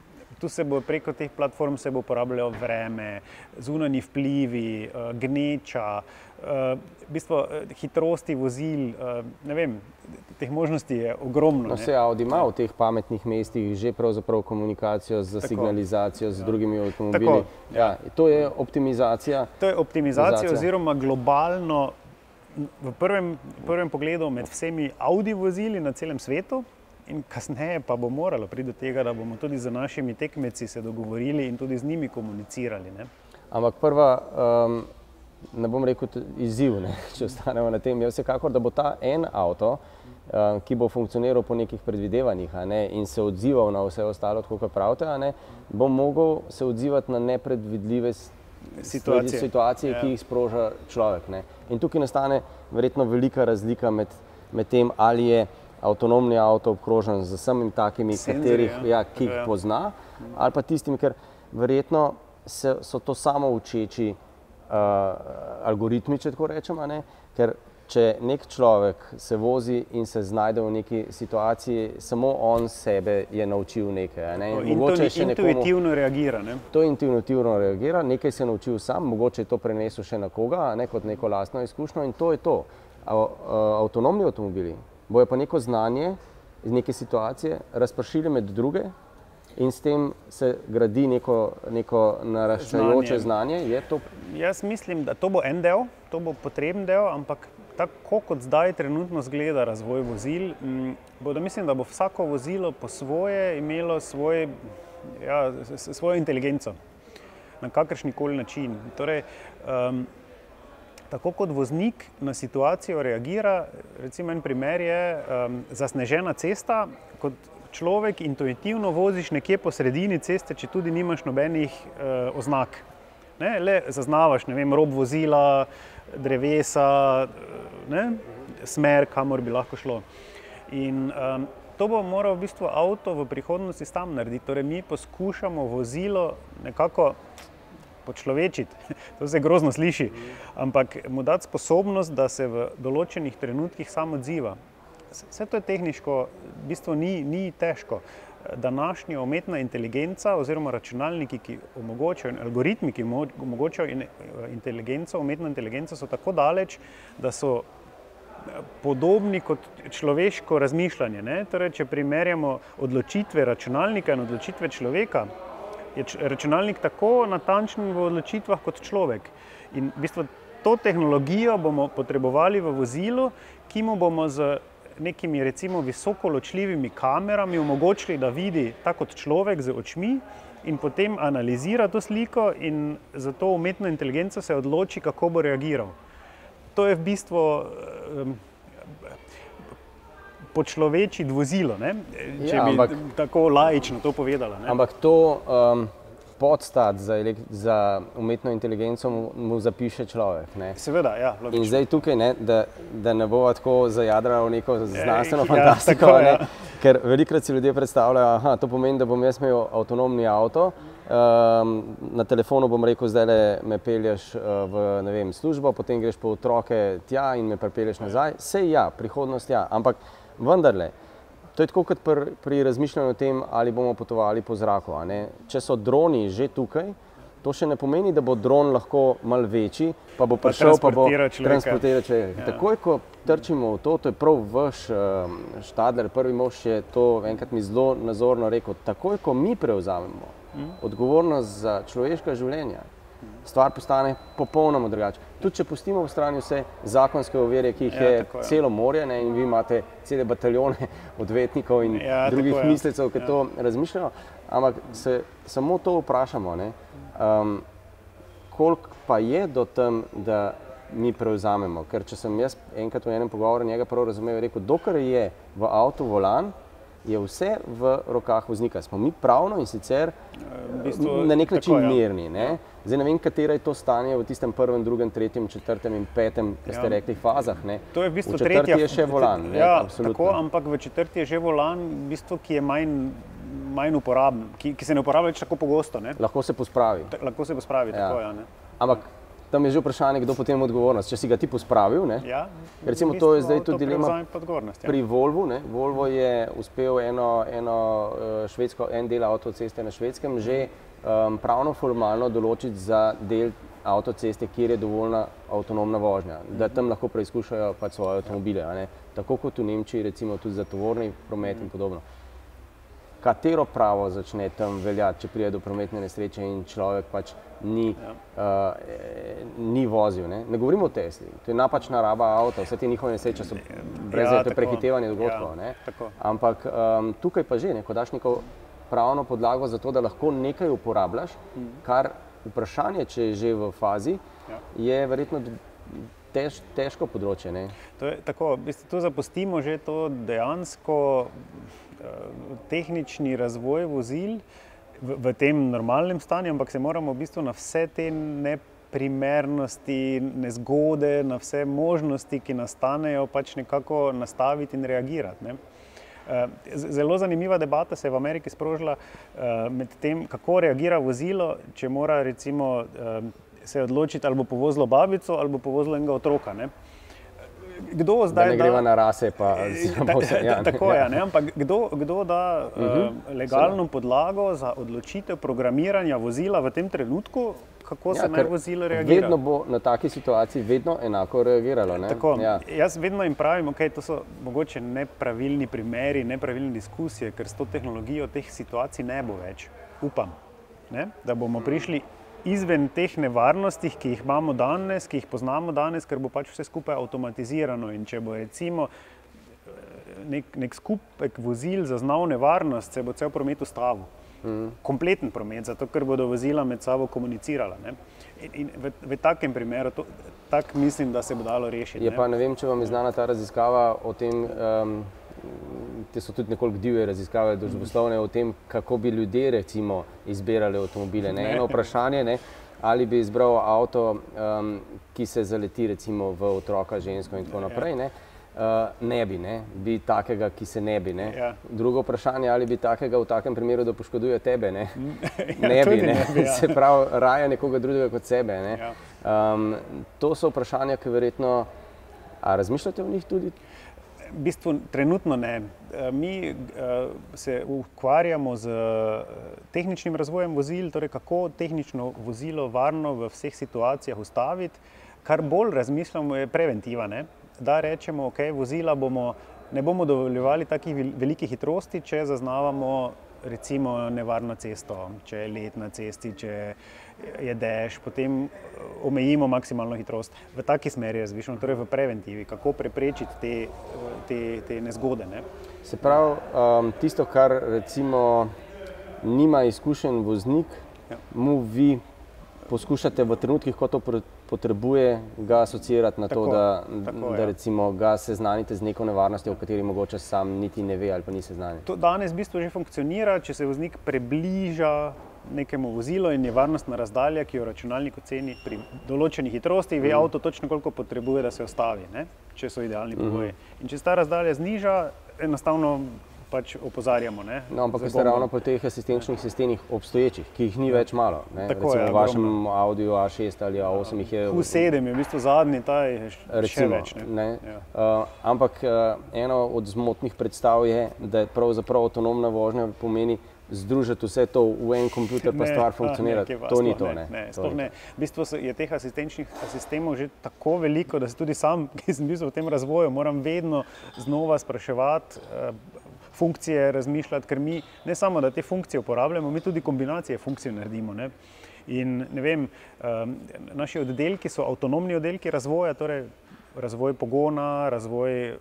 Tu se bo preko teh platform se bo uporabljalo vreme, zunanji vplivi, gneča, v bistvu hitrosti vozil, ne vem, teh možnosti je ogromno. No, se Audi ima v teh pametnih mestih že pravzaprav komunikacijo z signalizacijo, z drugimi avtomobili. Ja, to je optimizacija. To je optimizacija oziroma globalno v prvem pogledu med vsemi Audi vozili na celem svetu. In kasneje pa bo moralo priti do tega, da bomo tudi z našimi tekmeci se dogovorili in tudi z njimi komunicirali. Ne? Ampak prva, ne bom rekel izziv, ne, če ostanemo na tem, je vsekakor, da bo ta en avto, ki bo funkcioniral po nekih predvidevanjih, a ne, in se odzival na vse ostalo, tako kot pravite, a ne, bo mogel se odzivati na nepredvidljive situacije, ki jih sproža človek. Ne. In tukaj nastane verjetno velika razlika med tem, ali je avtonomni avto obkrožen z vsemi takimi, ki jih pozna, ali pa tistim, ker verjetno so to samo učeči algoritmi, če tako rečem, ne? Ker če nek človek se vozi in se znajde v neki situaciji, samo on sebe je naučil nekaj. Ne? Intuitivno reagira. Ne? To intuitivno reagira, nekaj se je naučil sam, mogoče je to prenesel še na koga, ne? Kot neko lastno izkušnjo, in to je to. Avtonomni avtomobili bojo pa neko znanje iz neke situacije razpršili med druge in s tem se gradi neko naraščajoče znanje. Jaz mislim, da to bo en del, to bo potreben del, ampak tako kot zdaj trenutno zgleda razvoj vozil, mislim, da bo vsako vozilo po svoje imelo svojo inteligenco na kakršnikoli način. Torej, tako kot voznik na situacijo reagira, recimo en primer je zasnežena cesta, kot človek intuitivno voziš nekje po sredini ceste, če tudi nimaš nobenih oznak. Ne? Le zaznavaš, ne vem, rob vozila, drevesa, ne? Smer, kamor bi lahko šlo. In to bo moral v bistvu avto v prihodnosti sam narediti. Torej, mi poskušamo vozilo nekako počlovečiti, to se grozno sliši, ampak mu dati sposobnost, da se v določenih trenutkih sam odziva. Vse to je tehniško, v bistvu ni težko. Današnja umetna inteligenca oziroma računalniki, ki omogočajo, algoritmi, ki omogočajo umetno inteligenco, so tako daleč, da so podobni kot človeško razmišljanje. Ne? Torej, če primerjamo odločitve računalnika in odločitve človeka, je računalnik tako natančen v odločitvah kot človek. In v bistvu to tehnologijo bomo potrebovali v vozilu, ki mu bomo z nekimi recimo visokoločljivimi kamerami omogočili, da vidi tako kot človek z očmi in potem analizira to sliko in za to umetno inteligenco se odloči, kako bo reagiral. To je v bistvu počlovečiti vozilo, ne? Če bi tako laično to povedala. Ne? Ampak to podstat za umetno inteligenco mu zapiše človek. Ne? Seveda, ja, logično. In zdaj tukaj, ne, da ne bova tako zajadrala v neko znanstveno fantastiko, tako, ne? Ker velikokrat si ljudje predstavljajo, to pomeni, da bom jaz imel avtonomni avto, na telefonu bom rekel, zdaj me pelješ v, ne vem, službo, potem greš po otroke tja in me pripelješ nazaj. Sej ja, prihodnost ja, ampak vendarle, to je tako kot pri razmišljanju o tem, ali bomo potovali po zraku. A ne? Če so droni že tukaj, to še ne pomeni, da bo dron lahko malo večji, pa bo prišel, pa bo transportiral človeka. Ja. Takoj, ko trčimo v to je prav vaš Stadler, prvi mož je to enkrat mi zelo nazorno rekel, takoj, ko mi prevzamemo odgovornost za človeška življenja, stvar postane popolnoma drugače. Tudi če pustimo v strani vse zakonske ovire, ki jih je celo morje, ne, in vi imate cele bataljone odvetnikov in drugih mislecev, ki to razmišljajo, ampak se samo to vprašamo, ne, koliko pa je do tem, da mi prevzamemo. Ker če sem jaz enkrat v enem pogovoru njega prav razumel, je rekel, dokler je v avtu volan, je vse v rokah voznika. Smo mi pravno in sicer na nek način mirni. Ne? Zdaj ne vem, katera je to stanje v tistem prvem, drugem, tretjem, četrtem in petem, ki ste rekli, fazah. Ne? To je v bistvu v četrti je še volan. Ja, tako, ampak v četrti je že volan, v bistvu, ki je manj uporaben, ki se ne uporablja več tako pogosto. Ne? Lahko se pospravi. Lahko se pospravi, tako ja. Ne? Ampak tam je že vprašanje, kdo potem odgovornost. Če si ga ti pospravil, ne? Ja, Recimo to je zdaj tudi dilema pri ja. Volvu, ne? Volvo je uspel en del avtoceste na Švedskem že pravno formalno določiti za del avtoceste, kjer je dovoljna avtonomna vožnja, da tam lahko preizkušajo pač svoje avtomobile, a ne? Tako kot v Nemčiji, recimo tudi za tovorni promet in podobno. Katero pravo začne tam veljati, če pride do prometne nesreče in človek pač ni vozil, ne? Ne govorimo o Tesli, to je napačna raba avta, vse te njihove nesreče so brez to je prehitevanje dogodkov, ne? Ampak tukaj pa že, ne, ko daš neko pravno podlago za to, da lahko nekaj uporabljaš, kar vprašanje, če je že v fazi, je verjetno težko področje, ne? To je tako, tu zapustimo že to dejansko tehnični razvoj vozil v tem normalnem stanju, ampak se moramo v bistvu na vse te neprimernosti, nezgode, na vse možnosti, ki nastanejo, pač nekako nastaviti in reagirati, ne? Zelo zanimiva debata se je v Ameriki sprožila med tem, kako reagira vozilo, če mora recimo se odločiti, ali bo povozilo babico, ali bo povozilo enega otroka, ne? Kdo zdaj da ne greva na rase, pa tako je, ne? Ampak kdo da legalno podlago za odločitev programiranja vozila v tem trenutku, kako se naj vozilo reagira? Vedno bo na taki situaciji vedno enako reagiralo, ne? Tako, jaz vedno jim pravim, ok, to so mogoče nepravilni primeri, nepravilne diskusije, ker s to tehnologijo teh situacij ne bo več. Upam, ne? Da bomo prišli izven teh nevarnosti, ki jih imamo danes, ki jih poznamo danes, ker bo pač vse skupaj avtomatizirano in če bo recimo nek skupek vozil zaznal nevarnost, se bo cel promet ustavil. Kompleten promet, zato ker bodo vozila med sabo komunicirala, ne? In v takem primeru, tak mislim, da se bo dalo rešiti. Je pa, ne vem, če vam je znana ta raziskava o tem, te so tudi nekoliko divje raziskave družboslovne o tem, kako bi ljudje recimo izbirali avtomobile. Eno vprašanje, ne, ali bi izbral avto, ki se zaleti recimo v otroka, žensko in tako naprej, ne. Ne bi, ne, bi takega, ki se ne bi, ne. Drugo vprašanje, ali bi takega v takem primeru, da poškoduje tebe, ne. Ne bi, ne. Se pravi, raje nekoga drugega kot sebe, ne. To so vprašanja, ki verjetno, a razmišljate o njih tudi? V bistvu trenutno ne. Mi se ukvarjamo z tehničnim razvojem vozil, torej kako tehnično vozilo varno v vseh situacijah ustaviti. Kar bolj razmišljamo je preventiva, ne? Da rečemo, ok, vozila ne bomo dovoljevali takih velikih hitrosti, če zaznavamo recimo nevarno cesto, če je led na cesti, če je dež, potem omejimo maksimalno hitrost. V taki smeri razmišljamo, torej v preventivi, kako preprečiti te nezgode, ne? Se pravi, tisto, kar recimo nima izkušen voznik, mu vi poskušate v trenutkih, ko to potrebuje, ga asociirati na to, da recimo ga seznanite z neko nevarnostjo, o kateri mogoče sam niti ne ve ali pa ni seznanjen. To danes v bistvu že funkcionira, če se voznik približa nekemu vozilu in je varnostna razdalja, ki jo računalnik oceni pri določeni hitrosti, ve avto točno koliko potrebuje, da se ustavi, ne? Če so idealni pogoji. In če se ta razdalja zniža, enostavno pač opozarjamo, ne? No, ampak ste ravno po teh asistenčnih sistemih obstoječih, ki jih ni več malo, ne? Recimo v vašem Audiju A6 ali A8 jih je... Q7 je v bistvu zadnji, ta je še več, ne? Ampak eno od zmotnih predstav je, da pravzaprav avtonomna vožnja pomeni združiti vse to v en kompjuter, pa stvar funkcionira. To ni to, ne? Ne, sploh ne. V bistvu je teh asistenčnih sistemov že tako veliko, da se tudi sam, ki sem bil v tem razvoju, moram vedno znova spraševati, funkcije razmišljati, ker mi ne samo, da te funkcije uporabljamo, mi tudi kombinacije funkcij naredimo, ne? In ne vem, naši oddelki so avtonomni oddelki razvoja, torej razvoj pogona, razvoj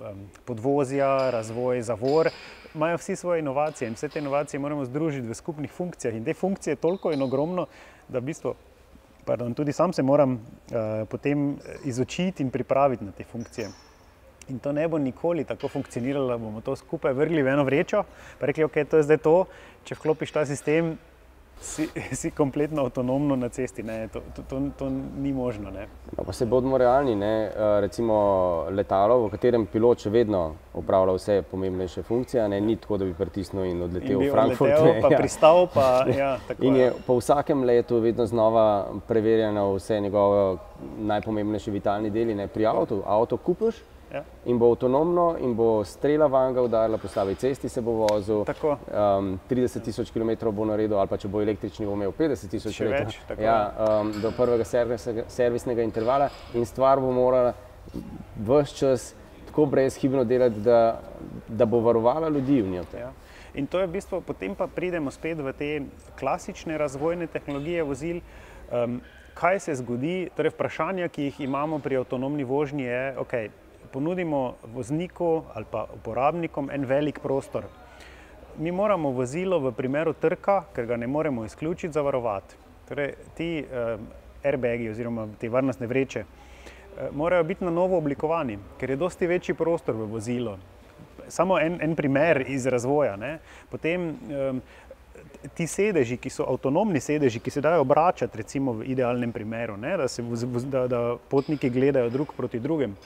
podvozja, razvoj zavor, imajo vsi svoje inovacije in vse te inovacije moramo združiti v skupnih funkcijah in te funkcije je toliko in ogromno, da v bistvu, tudi sam se moram potem izučiti in pripraviti na te funkcije. In to ne bo nikoli tako funkcioniralo, da bomo to skupaj vrgli v eno vrečo, pa rekli, ok, to je zdaj to, če vklopiš ta sistem, si kompletno avtonomno na cesti. Ne, to ni možno. Ne. No, pa se bodimo realni, ne, recimo letalo, v katerem pilot še vedno upravlja vse pomembnejše funkcije, ne, ni tako, da bi pritisnil in odletel v Frankfurt. Odletel, pa pristal, pa ja, tako in je po vsakem letu vedno znova preverjeno vse njegove najpomembnejši vitalni deli, ne, pri avtu. Avto kupiš in bo avtonomno in bo strela vanj ga udarila, po slabi cesti se bo vozil, 30.000 km bo naredil, ali pa če bo električni, bo imel 50.000 km do prvega servisnega intervala in stvar bo morala ves čas tako brezhibno delati, da bo varovala ljudi v njej. Ja. In to je v bistvu, potem pa pridemo spet v te klasične razvojne tehnologije vozil. Kaj se zgodi, torej vprašanja, ki jih imamo pri avtonomni vožnji je, okej, ponudimo vozniku ali pa uporabnikom en velik prostor. Mi moramo vozilo v primeru trka, ker ga ne moremo izključiti, zavarovati. Torej, ti airbagi oziroma te varnostne vreče morajo biti na novo oblikovani, ker je dosti večji prostor v vozilu. Samo en primer iz razvoja. Ne. Potem ti sedeži, ki so avtonomni sedeži, ki se dajo obračati, recimo v idealnem primeru, ne, da potniki gledajo drug proti drugem.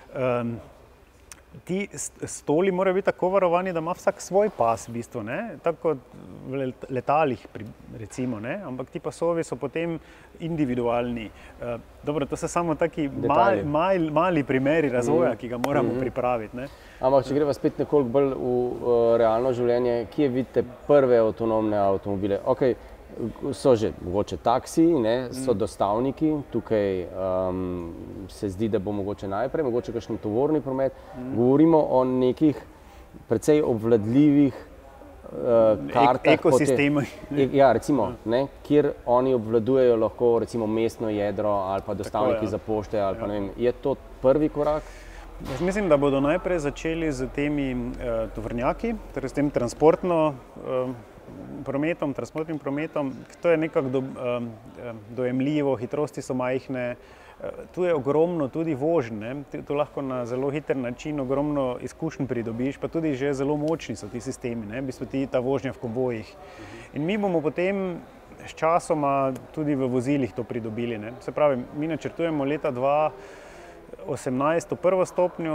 Ti stoli morajo biti tako varovani, da ima vsak svoj pas, v bistvu, ne? Tako kot v letalih, recimo, ne? Ampak ti pasovi so potem individualni. Dobro, to so samo taki mali primeri razvoja, ki ga moramo pripraviti. Ne? Ampak, če greva spet nekoliko bolj v realno življenje, kje vidite prve avtonomne avtomobile? Okay, so že mogoče taksiji, ne, so dostavniki, tukaj se zdi, da bo mogoče najprej, mogoče kakšen tovorni promet. Govorimo o nekih precej obvladljivih kartah. Ekosistemih. Ja, recimo, ne, kjer oni obvladujejo lahko recimo mestno jedro ali pa dostavniki za pošte ali pa ne vem. Je to prvi korak? Jaz mislim, da bodo najprej začeli z temi tovornjaki, torej s tem transportnim prometom, to je nekako dojemljivo, hitrosti so majhne, tu je ogromno tudi vožnj, tu lahko na zelo hiter način ogromno izkušenj pridobiš, pa tudi že zelo močni so ti sistemi, ne, v bistvu ta vožnja v konvojih. In mi bomo potem s časoma tudi v vozilih to pridobili, ne. Se pravi, mi načrtujemo leta 2018 prvo stopnjo,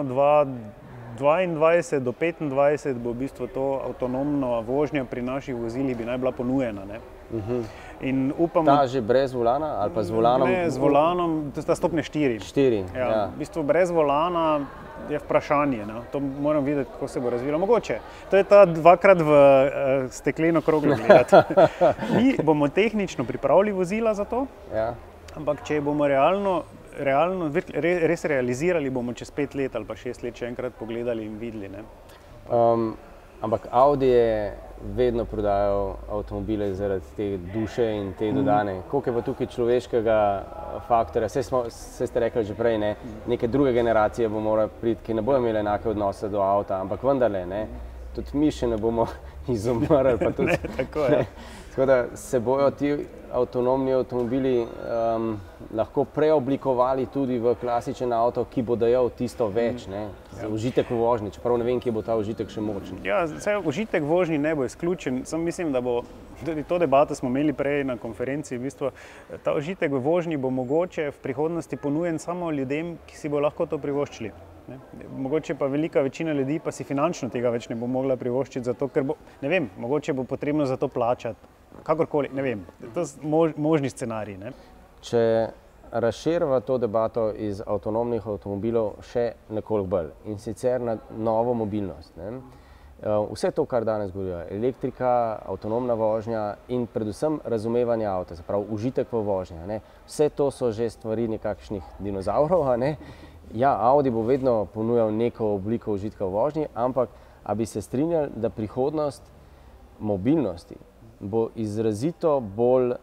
2022 do 2025 bo v bistvu to avtonomno vožnja pri naših vozilih bi naj bila ponujena. Ne? In upamo, ta že brez volana ali pa z volanom? Ne, z volanom, to sta stopnje 4. 4, ja. V bistvu brez volana je vprašanje, ne? To moram videti, kako se bo razvilo. Mogoče, to je ta dvakrat v stekleno kroglo gledati. Mi bomo tehnično pripravili vozila za to, ampak če bomo realno res realizirali, bomo čez 5 let ali pa 6 let še enkrat pogledali in videli. Ne? Ampak Audije vedno prodajajo avtomobile zaradi te duše in te dodane. Koliko je pa tukaj človeškega faktorja? Saj ste rekli že prej, ne? Neke druge generacije bo morala priti, ki ne bojo imeli enake odnose do avta, ampak vendarle, ne? Tudi mi še ne bomo izumrli. Ne, tako je. Tako da se bojo ti avtonomni avtomobili lahko preoblikovali tudi v klasičen avto, ki bo dajal tisto več, ne? Užitek v vožnji, čeprav ne vem, kje bo ta užitek še močen. Ja, užitek v vožnji ne bo izključen, samo mislim, da bo, tudi to debato smo imeli prej na konferenci, v bistvu, ta užitek v vožnji bo mogoče v prihodnosti ponujen samo ljudem, ki si bo lahko to privoščili. Ne? Mogoče pa velika večina ljudi pa si finančno tega več ne bo mogla privoščiti, zato ker bo, ne vem, mogoče bo potrebno za to plačati, kakorkoli, ne vem, to so možni scenariji. Ne? Če razširiva to debato iz avtonomnih avtomobilov še nekoliko bolj in sicer na novo mobilnost. Ne? Vse to, kar danes govorijo, elektrika, avtonomna vožnja in predvsem razumevanje avta, se pravi užitek v vožnji. Ne? Vse to so že stvari nekakšnih dinozavrov, ne? Ja, Audi bo vedno ponujal neko obliko užitka v vožnji, ampak a bi se strinjali, da prihodnost mobilnosti bo izrazito bolj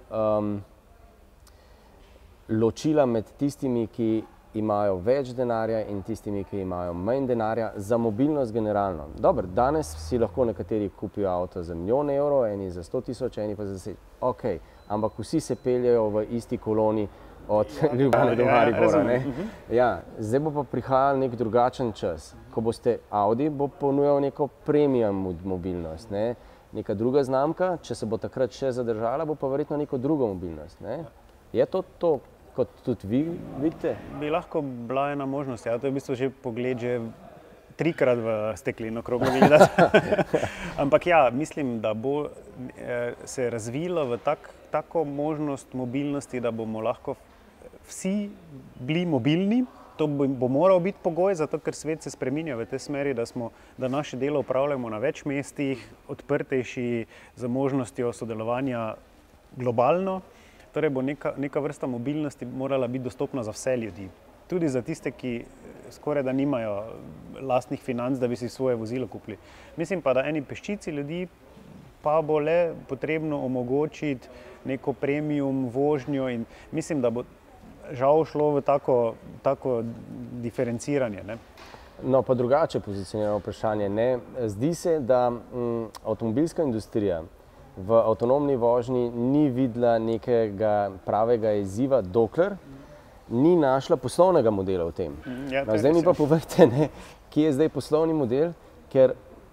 ločila med tistimi, ki imajo več denarja in tistimi, ki imajo manj denarja za mobilnost generalno. Dobro, danes si lahko nekateri kupijo avto za 1 milijon evrov, eni za 100 000, eni pa za 10 000. Ok, ampak vsi se peljejo v isti koloni od Ljubljane do Maribora. Ja, zdaj bo pa prihajal nek drugačen čas, ko boste Audi bo ponujal neko premium mobilnost, ne? neka druga znamka, če se bo takrat še zadržala, bo pa verjetno neko drugo mobilnost. Ne? Je to, kot tudi vi vidite? Bi lahko bila ena možnost. Ja, to je v bistvu že pogled že 3-krat v stekleno kroglo videti. Ampak ja, mislim, da bo se razvilo v tako možnost mobilnosti, da bomo lahko vsi bili mobilni. To bo moral biti pogoj, zato ker svet se spreminja v tej smeri, da naše delo upravljamo na več mestih, odprtejši, z možnostjo sodelovanja globalno. Torej bo neka vrsta mobilnosti morala biti dostopna za vse ljudi. Tudi za tiste, ki skoraj da nimajo lastnih financ, da bi si svoje vozilo kupili. Mislim pa, da eni peščici ljudi pa bo le potrebno omogočiti neko premium vožnjo in mislim, da bo žal šlo v tako diferenciranje. Ne? No, pa drugače pozicionirano vprašanje. Ne? Zdi se, da avtomobilska industrija v avtonomni vožnji ni videla nekega pravega izziva, dokler ni našla poslovnega modela v tem. Ja, no, zdaj mi pa povejte, kje je zdaj poslovni model, ker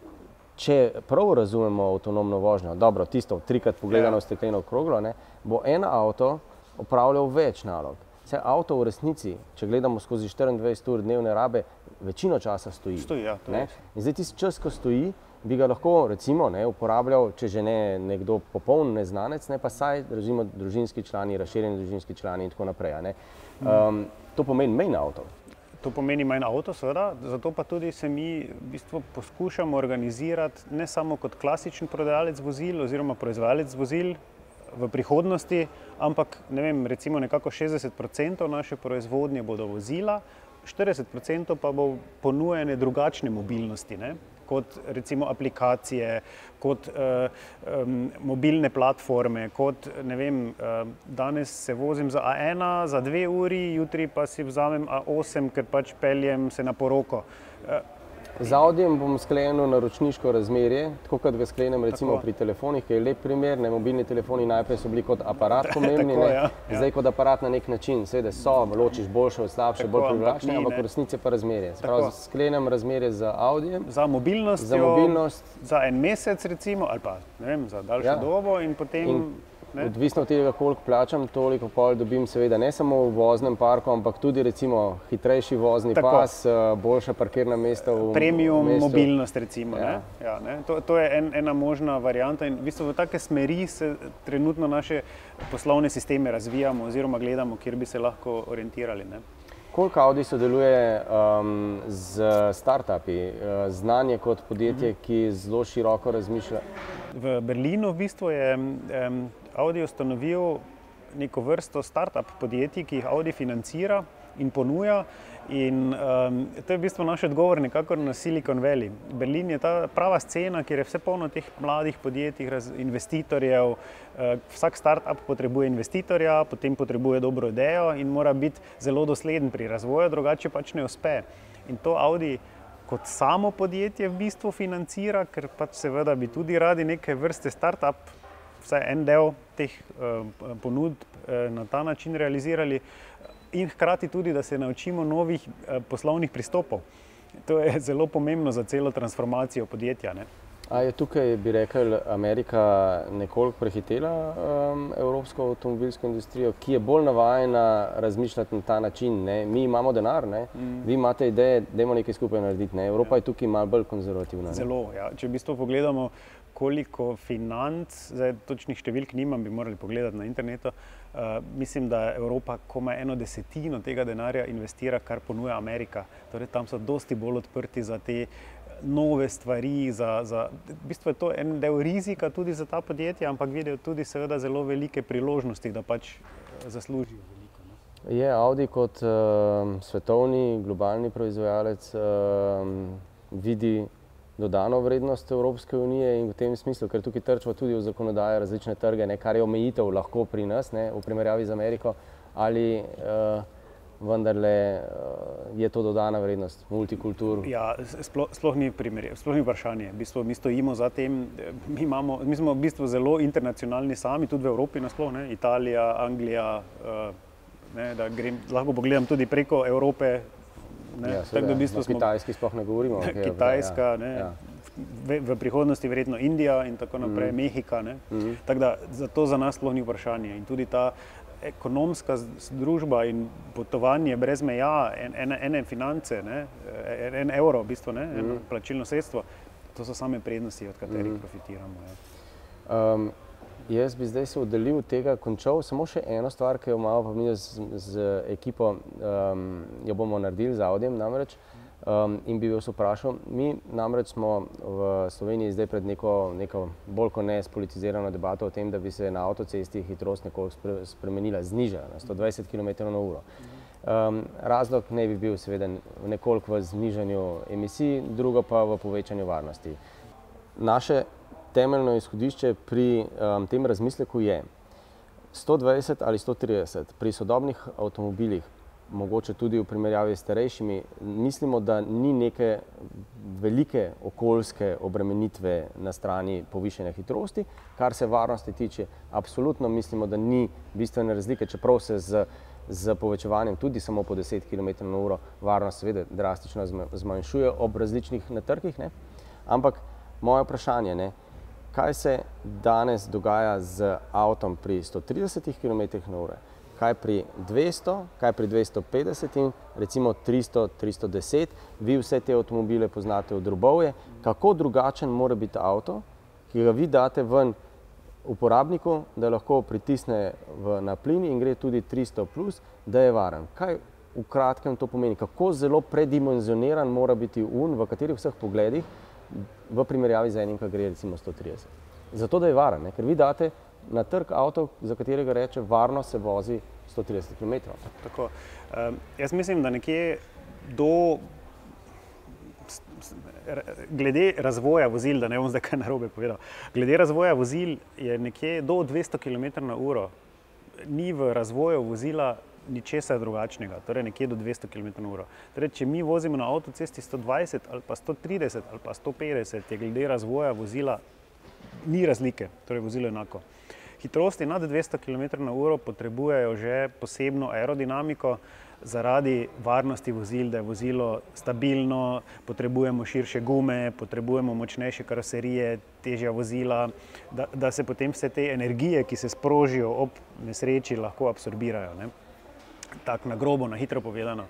če prav razumemo avtonomno vožnjo, dobro, tisto 3-krat pogledano stekleno kroglo, bo en avto opravljal več nalog. Vse avto v resnici, če gledamo skozi 24 ur dnevne rabe, večino časa stoji. In zdaj tisti čas, ko stoji, bi ga lahko recimo uporabljal, če že ne nekdo popoln neznanec, pa saj družinski člani, razširjeni družinski člani in tako naprej. To pomeni manj avtov. To pomeni manj avto, seveda, zato pa tudi se mi v bistvu poskušamo organizirati ne samo kot klasičen prodajalec vozil oziroma proizvajalec vozil v prihodnosti, ampak recimo nekako 60% naše proizvodnje bodo vozila, 40% pa bo ponujene drugačne mobilnosti, kot recimo aplikacije, kot mobilne platforme, kot danes se vozim za A1 za 2 uri, jutri pa si vzamem A8, ker pač peljem se na poroko. Z Audijem bom sklenil naročniško razmerje, tako kot ga sklenem recimo pri telefonih, ki je lep primer. Mobilni telefoni najprej so bili kot aparat pomembni, zdaj kot aparat na nek način. Seveda so, ločiš boljše od slabše, bolj privlačne, ampak v resnici pa razmerje. Sklenem razmerje z Audijem. Za mobilnost, za en mesec recimo, ali pa za daljšo dobo in potem... Odvisno od tega, koliko plačam, toliko pol dobim seveda ne samo v voznem parku, ampak tudi recimo hitrejši vozni pas, boljša parkirna mesta v mestu. Premium mobilnost recimo. To je ena možna varianta in v bistvu v take smeri se trenutno naše poslovne sisteme razvijamo oziroma gledamo, kjer bi se lahko orientirali. Koliko Audi sodeluje z startupi, znanje kot podjetje, ki zelo široko razmišlja? V Berlinu v bistvu je Audi ustanovil neko vrsto startup podjetij, ki jih Audi financira in ponuja. In to je v bistvu naš odgovor nekako na Silicon Valley. Berlin je ta prava scena, kjer je vse polno teh mladih podjetij, investitorjev. Vsak startup potrebuje investitorja, potem potrebuje dobro idejo in mora biti zelo dosleden pri razvoju, drugače pač ne uspe. In to Audi kot samo podjetje v bistvu financira, ker pač seveda bi tudi radi neke vrste startup, vsaj en del teh ponudb na ta način realizirali in hkrati tudi, da se naučimo novih poslovnih pristopov. To je zelo pomembno za celo transformacijo podjetja. A je tukaj, bi rekel, Amerika nekoliko prehitela evropsko avtomobilsko industrijo, ki je bolj navajena razmišljati na ta način? Mi imamo denar, vi imate ideje, dajmo nekaj skupaj narediti. Evropa je tukaj malo bolj konzervativna. Zelo, ja. Če v bistvu pogledamo, koliko financ, zdaj točnih številk nimam, bi morali pogledati na internetu, mislim, da Evropa komaj 1/10 tega denarja investira, kar ponuja Amerika. Torej, tam so dosti bolj odprti za te nove stvari, v bistvu je to en del rizika tudi za ta podjetja, ampak vidijo tudi seveda zelo velike priložnosti, da pač zaslužijo veliko. Je Audi kot svetovni, globalni proizvajalec vidi dodano vrednost Evropske unije in v tem smislu, ker tukaj trčijo tudi v zakonodaje različne trge, kar je omejitev lahko pri nas, v primerjavi z Ameriko, ali vendarle je to dodana vrednost, multikultur? Ja, sploh ni primerjav, sploh ni vprašanje. V bistvu mi stojimo za tem, mi smo v bistvu zelo internacionalni sami, tudi v Evropi nasploh, Italija, Anglija, da lahko pogledam tudi preko Evrope. O Kitajski sploh ne govorimo. Kitajska, v prihodnosti verjetno Indija in tako naprej, Mehika. Tako da zato za nas sploh ni vprašanje. In tudi ta ekonomska družba in potovanje brez meja, ene finance, en evro, v bistvu, eno plačilno sredstvo, to so same prednosti, od katerih profitiramo. Jaz bi zdaj se oddaljil od tega, končal samo še eno stvar, ki jo malo pa mi z ekipo jo bomo naredili z Audijem namreč. In bi vas vprašal, mi namreč smo v Sloveniji zdaj pred neko bolj kot ne spolitizirano debato o tem, da bi se na avtocesti hitrost nekoliko spremenila, znižala na 120 km/h. Razlog ne bi bil seveda nekoliko v znižanju emisij, drugo pa v povečanju varnosti. Naše temeljno izhodišče pri tem razmisleku je 120 ali 130 pri sodobnih avtomobilih, mogoče tudi v primerjavi s starejšimi, mislimo, da ni neke velike okoljske obremenitve na strani povišanja hitrosti. Kar se varnosti tiče, absolutno mislimo, da ni bistvene razlike, čeprav se z povečevanjem tudi samo po 10 km/h varnost seveda drastično zmanjšuje ob različnih natrkih. Ampak moje vprašanje, kaj se danes dogaja z avtom pri 130 km/h? Kaj pri 200, kaj pri 250 in recimo 300, 310. Vi vse te avtomobile poznate v drobovje. Kako drugačen mora biti avto, ki ga vi date ven uporabniku, da lahko pritisne na plin in gre tudi 300+, da je varen? Kaj v kratkem to pomeni? Kako zelo predimenzioniran mora biti v katerih vseh pogledih v primerjavi z enim, ki gre recimo 130? Zato, da je varen, ker vi date na trg avto, za katerega reče, varno se vozi 130 km. Tako. Jaz mislim, da nekje glede razvoja vozil, da ne bom zdaj kaj narobe povedal, glede razvoja vozil je nekje do 200 km/h. Ni v razvoju vozila ničesar drugačnega, torej nekje do 200 km/h. Torej, če mi vozimo na avtocesti 120 ali pa 130 ali pa 150, je glede razvoja vozila ni razlike, torej vozilo je enako. Hitrosti nad 200 km/h potrebujejo že posebno aerodinamiko zaradi varnosti vozil, da je vozilo stabilno, potrebujemo širše gume, potrebujemo močnejše karoserije, težja vozila, da se potem vse te energije, ki se sprožijo ob nesreči, lahko absorbirajo. Tako na grobo, na hitro povedano.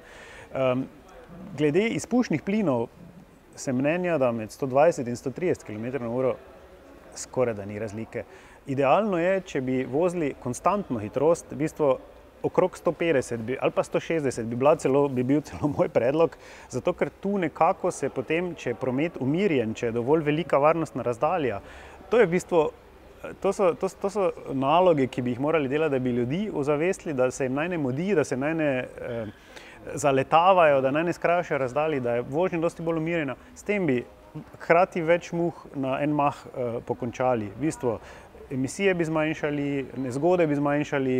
Glede izpušnih plinov sem mnenja, da med 120 in 130 km/h skoraj da ni razlike. Idealno je, če bi vozili konstantno hitrost, v bistvu okrog 150 ali pa 160 bi bil celo moj predlog, zato ker tu nekako se potem, če je promet umirjen, če je dovolj velika varnostna razdalja, to je v bistvu, to so naloge, ki bi jih morali delati, da bi ljudi ozavestili, da se jim naj ne mudi, da se naj ne zaletavajo, da naj ne skrajšajo razdalji, da je vožnja dosti bolj umirjena. S tem bi hkrati več muh na en mah pokončali. V bistvu emisije bi zmanjšali, nezgode bi zmanjšali,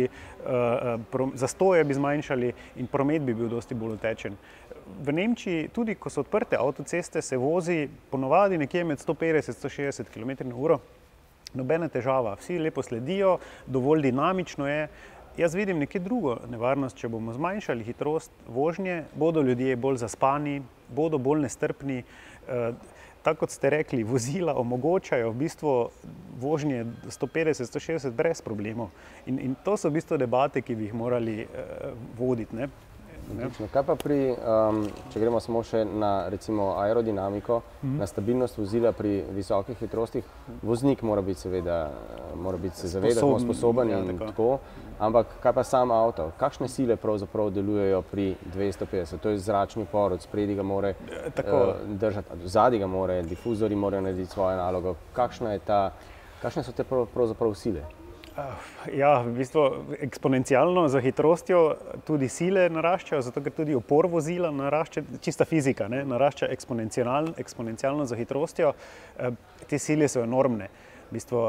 zastoje bi zmanjšali in promet bi bil dosti bolj utečen. V Nemčiji, tudi ko so odprte avtoceste, se vozi ponovadi nekje med 150-160 km/h. Nobena težava, vsi lepo sledijo, dovolj dinamično je. Jaz vidim nekje drugo nevarnost, če bomo zmanjšali hitrost vožnje, bodo ljudje bolj zaspani, bodo bolj nestrpni. Tako kot ste rekli, vozila omogočajo v bistvu vožnje 150-160 brez problemov. In to so v bistvu debate, ki bi jih morali voditi. Kaj pa če gremo samo še na recimo aerodinamiko, na stabilnost vozila pri visokih hitrostih, voznik mora biti seveda, se zavedati, da je sposoben in tako, ampak kaj pa sam avto? Kakšne sile pravzaprav delujejo pri 250? To je zračni upor, od spredi ga mora držati, zadaj ga mora, difuzori morajo narediti svojo nalogo. Kakšne so te pravzaprav sile? Ja, v bistvu eksponencialno za hitrostjo tudi sile naraščajo, zato ker tudi upor vozila narašča, čista fizika, narašča eksponencialno za hitrostjo. Te sile so enormne. V bistvu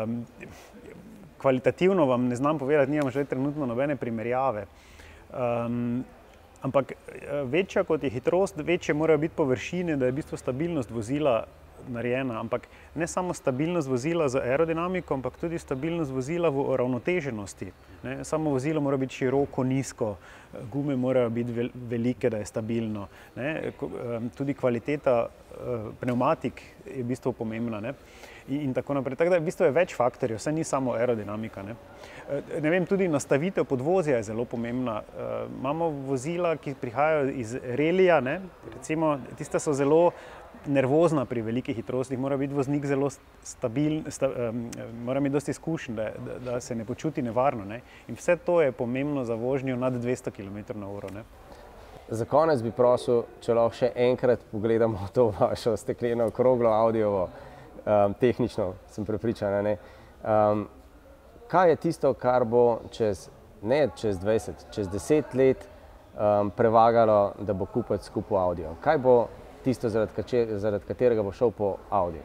kvalitativno vam ne znam povedati, nimam že trenutno nobene primerjave. Ampak večja kot je hitrost, večje morajo biti površine, da je v bistvu stabilnost vozila narejena, ampak ne samo stabilnost vozila z aerodinamiko, ampak tudi stabilnost vozila v uravnoteženosti. Samo vozilo mora biti široko, nizko, gume morajo biti velike, da je stabilno. Tudi kvaliteta pnevmatik je v bistvu pomembna. In tako naprej. Tako da v bistvu je več faktorjev, vse ni samo aerodinamika. Ne vem, tudi nastavitev podvozja je zelo pomembna. Imamo vozila, ki prihajajo iz relija, recimo, tiste so zelo nervozna pri velikih hitrostih, mora biti voznik zelo stabilen, mora imeti dosti izkušenj, da se ne počuti nevarno. In vse to je pomembno za vožnjo nad 200 km/h. Za konec bi prosil, če lahko še enkrat pogledamo to vašo stekleno kroglo Audijevo, tehnično sem prepričan. Kaj je tisto, kar bo ne čez 20, čez 10 let prevagalo, da bo kupec kupil Audio? Kaj bo tisto, zaradi katerega bo šel po Audi?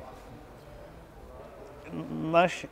Naš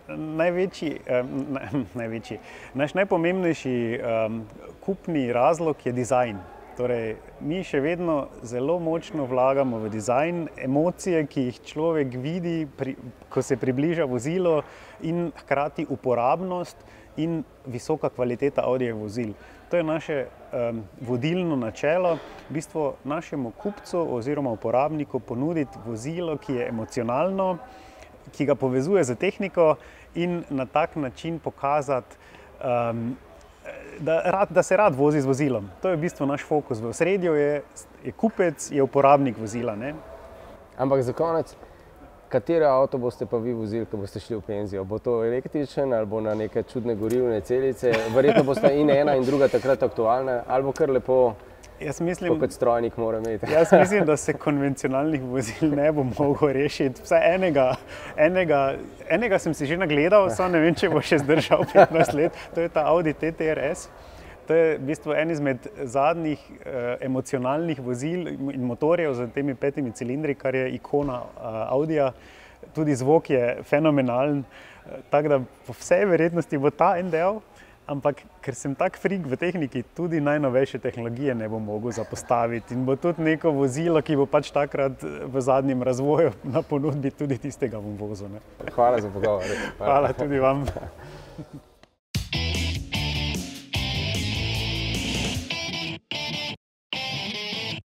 najpomembnejši kupni razlog je dizajn. Torej, mi še vedno zelo močno vlagamo v dizajn, emocije, ki jih človek vidi, ko se približa vozilo, in hkrati uporabnost in visoka kvaliteta Audijevih vozil. To je naše vodilno načelo, v bistvu našemu kupcu oziroma uporabniku ponuditi vozilo, ki je emocionalno, ki ga povezuje z tehniko in na tak način pokazati, da se rad vozi z vozilom. To je v bistvu naš fokus. V osredju je kupec, je uporabnik vozila. Ampak za konec, katero avto boste pa vi vozili, ko boste šli v penzijo? Bo to električen ali bo na neke čudne gorivne celice? Verjetno bosta in ena in druga takrat aktualna, ali bo kar lepo, kot strojnik mora imeti. Jaz mislim, da se konvencionalnih vozil ne bo mogel rešiti. Vsaj enega sem si že nagledal, samo ne vem, če bo še zdržal 15 let. To je ta Audi TT RS. To je v bistvu en izmed zadnjih emocionalnih vozil in motorjev z temi 5 cilindri, kar je ikona Audija. Tudi zvok je fenomenalen, tako da po vsej verjetnosti bo ta en del. Ampak, ker sem tak frik v tehniki, tudi najnovejše tehnologije ne bom mogel zapostaviti in bo tudi neko vozilo, ki bo pač takrat v zadnjem razvoju na ponudbi, tudi tistega bom vozil. Hvala za pogovor. Hvala tudi vam.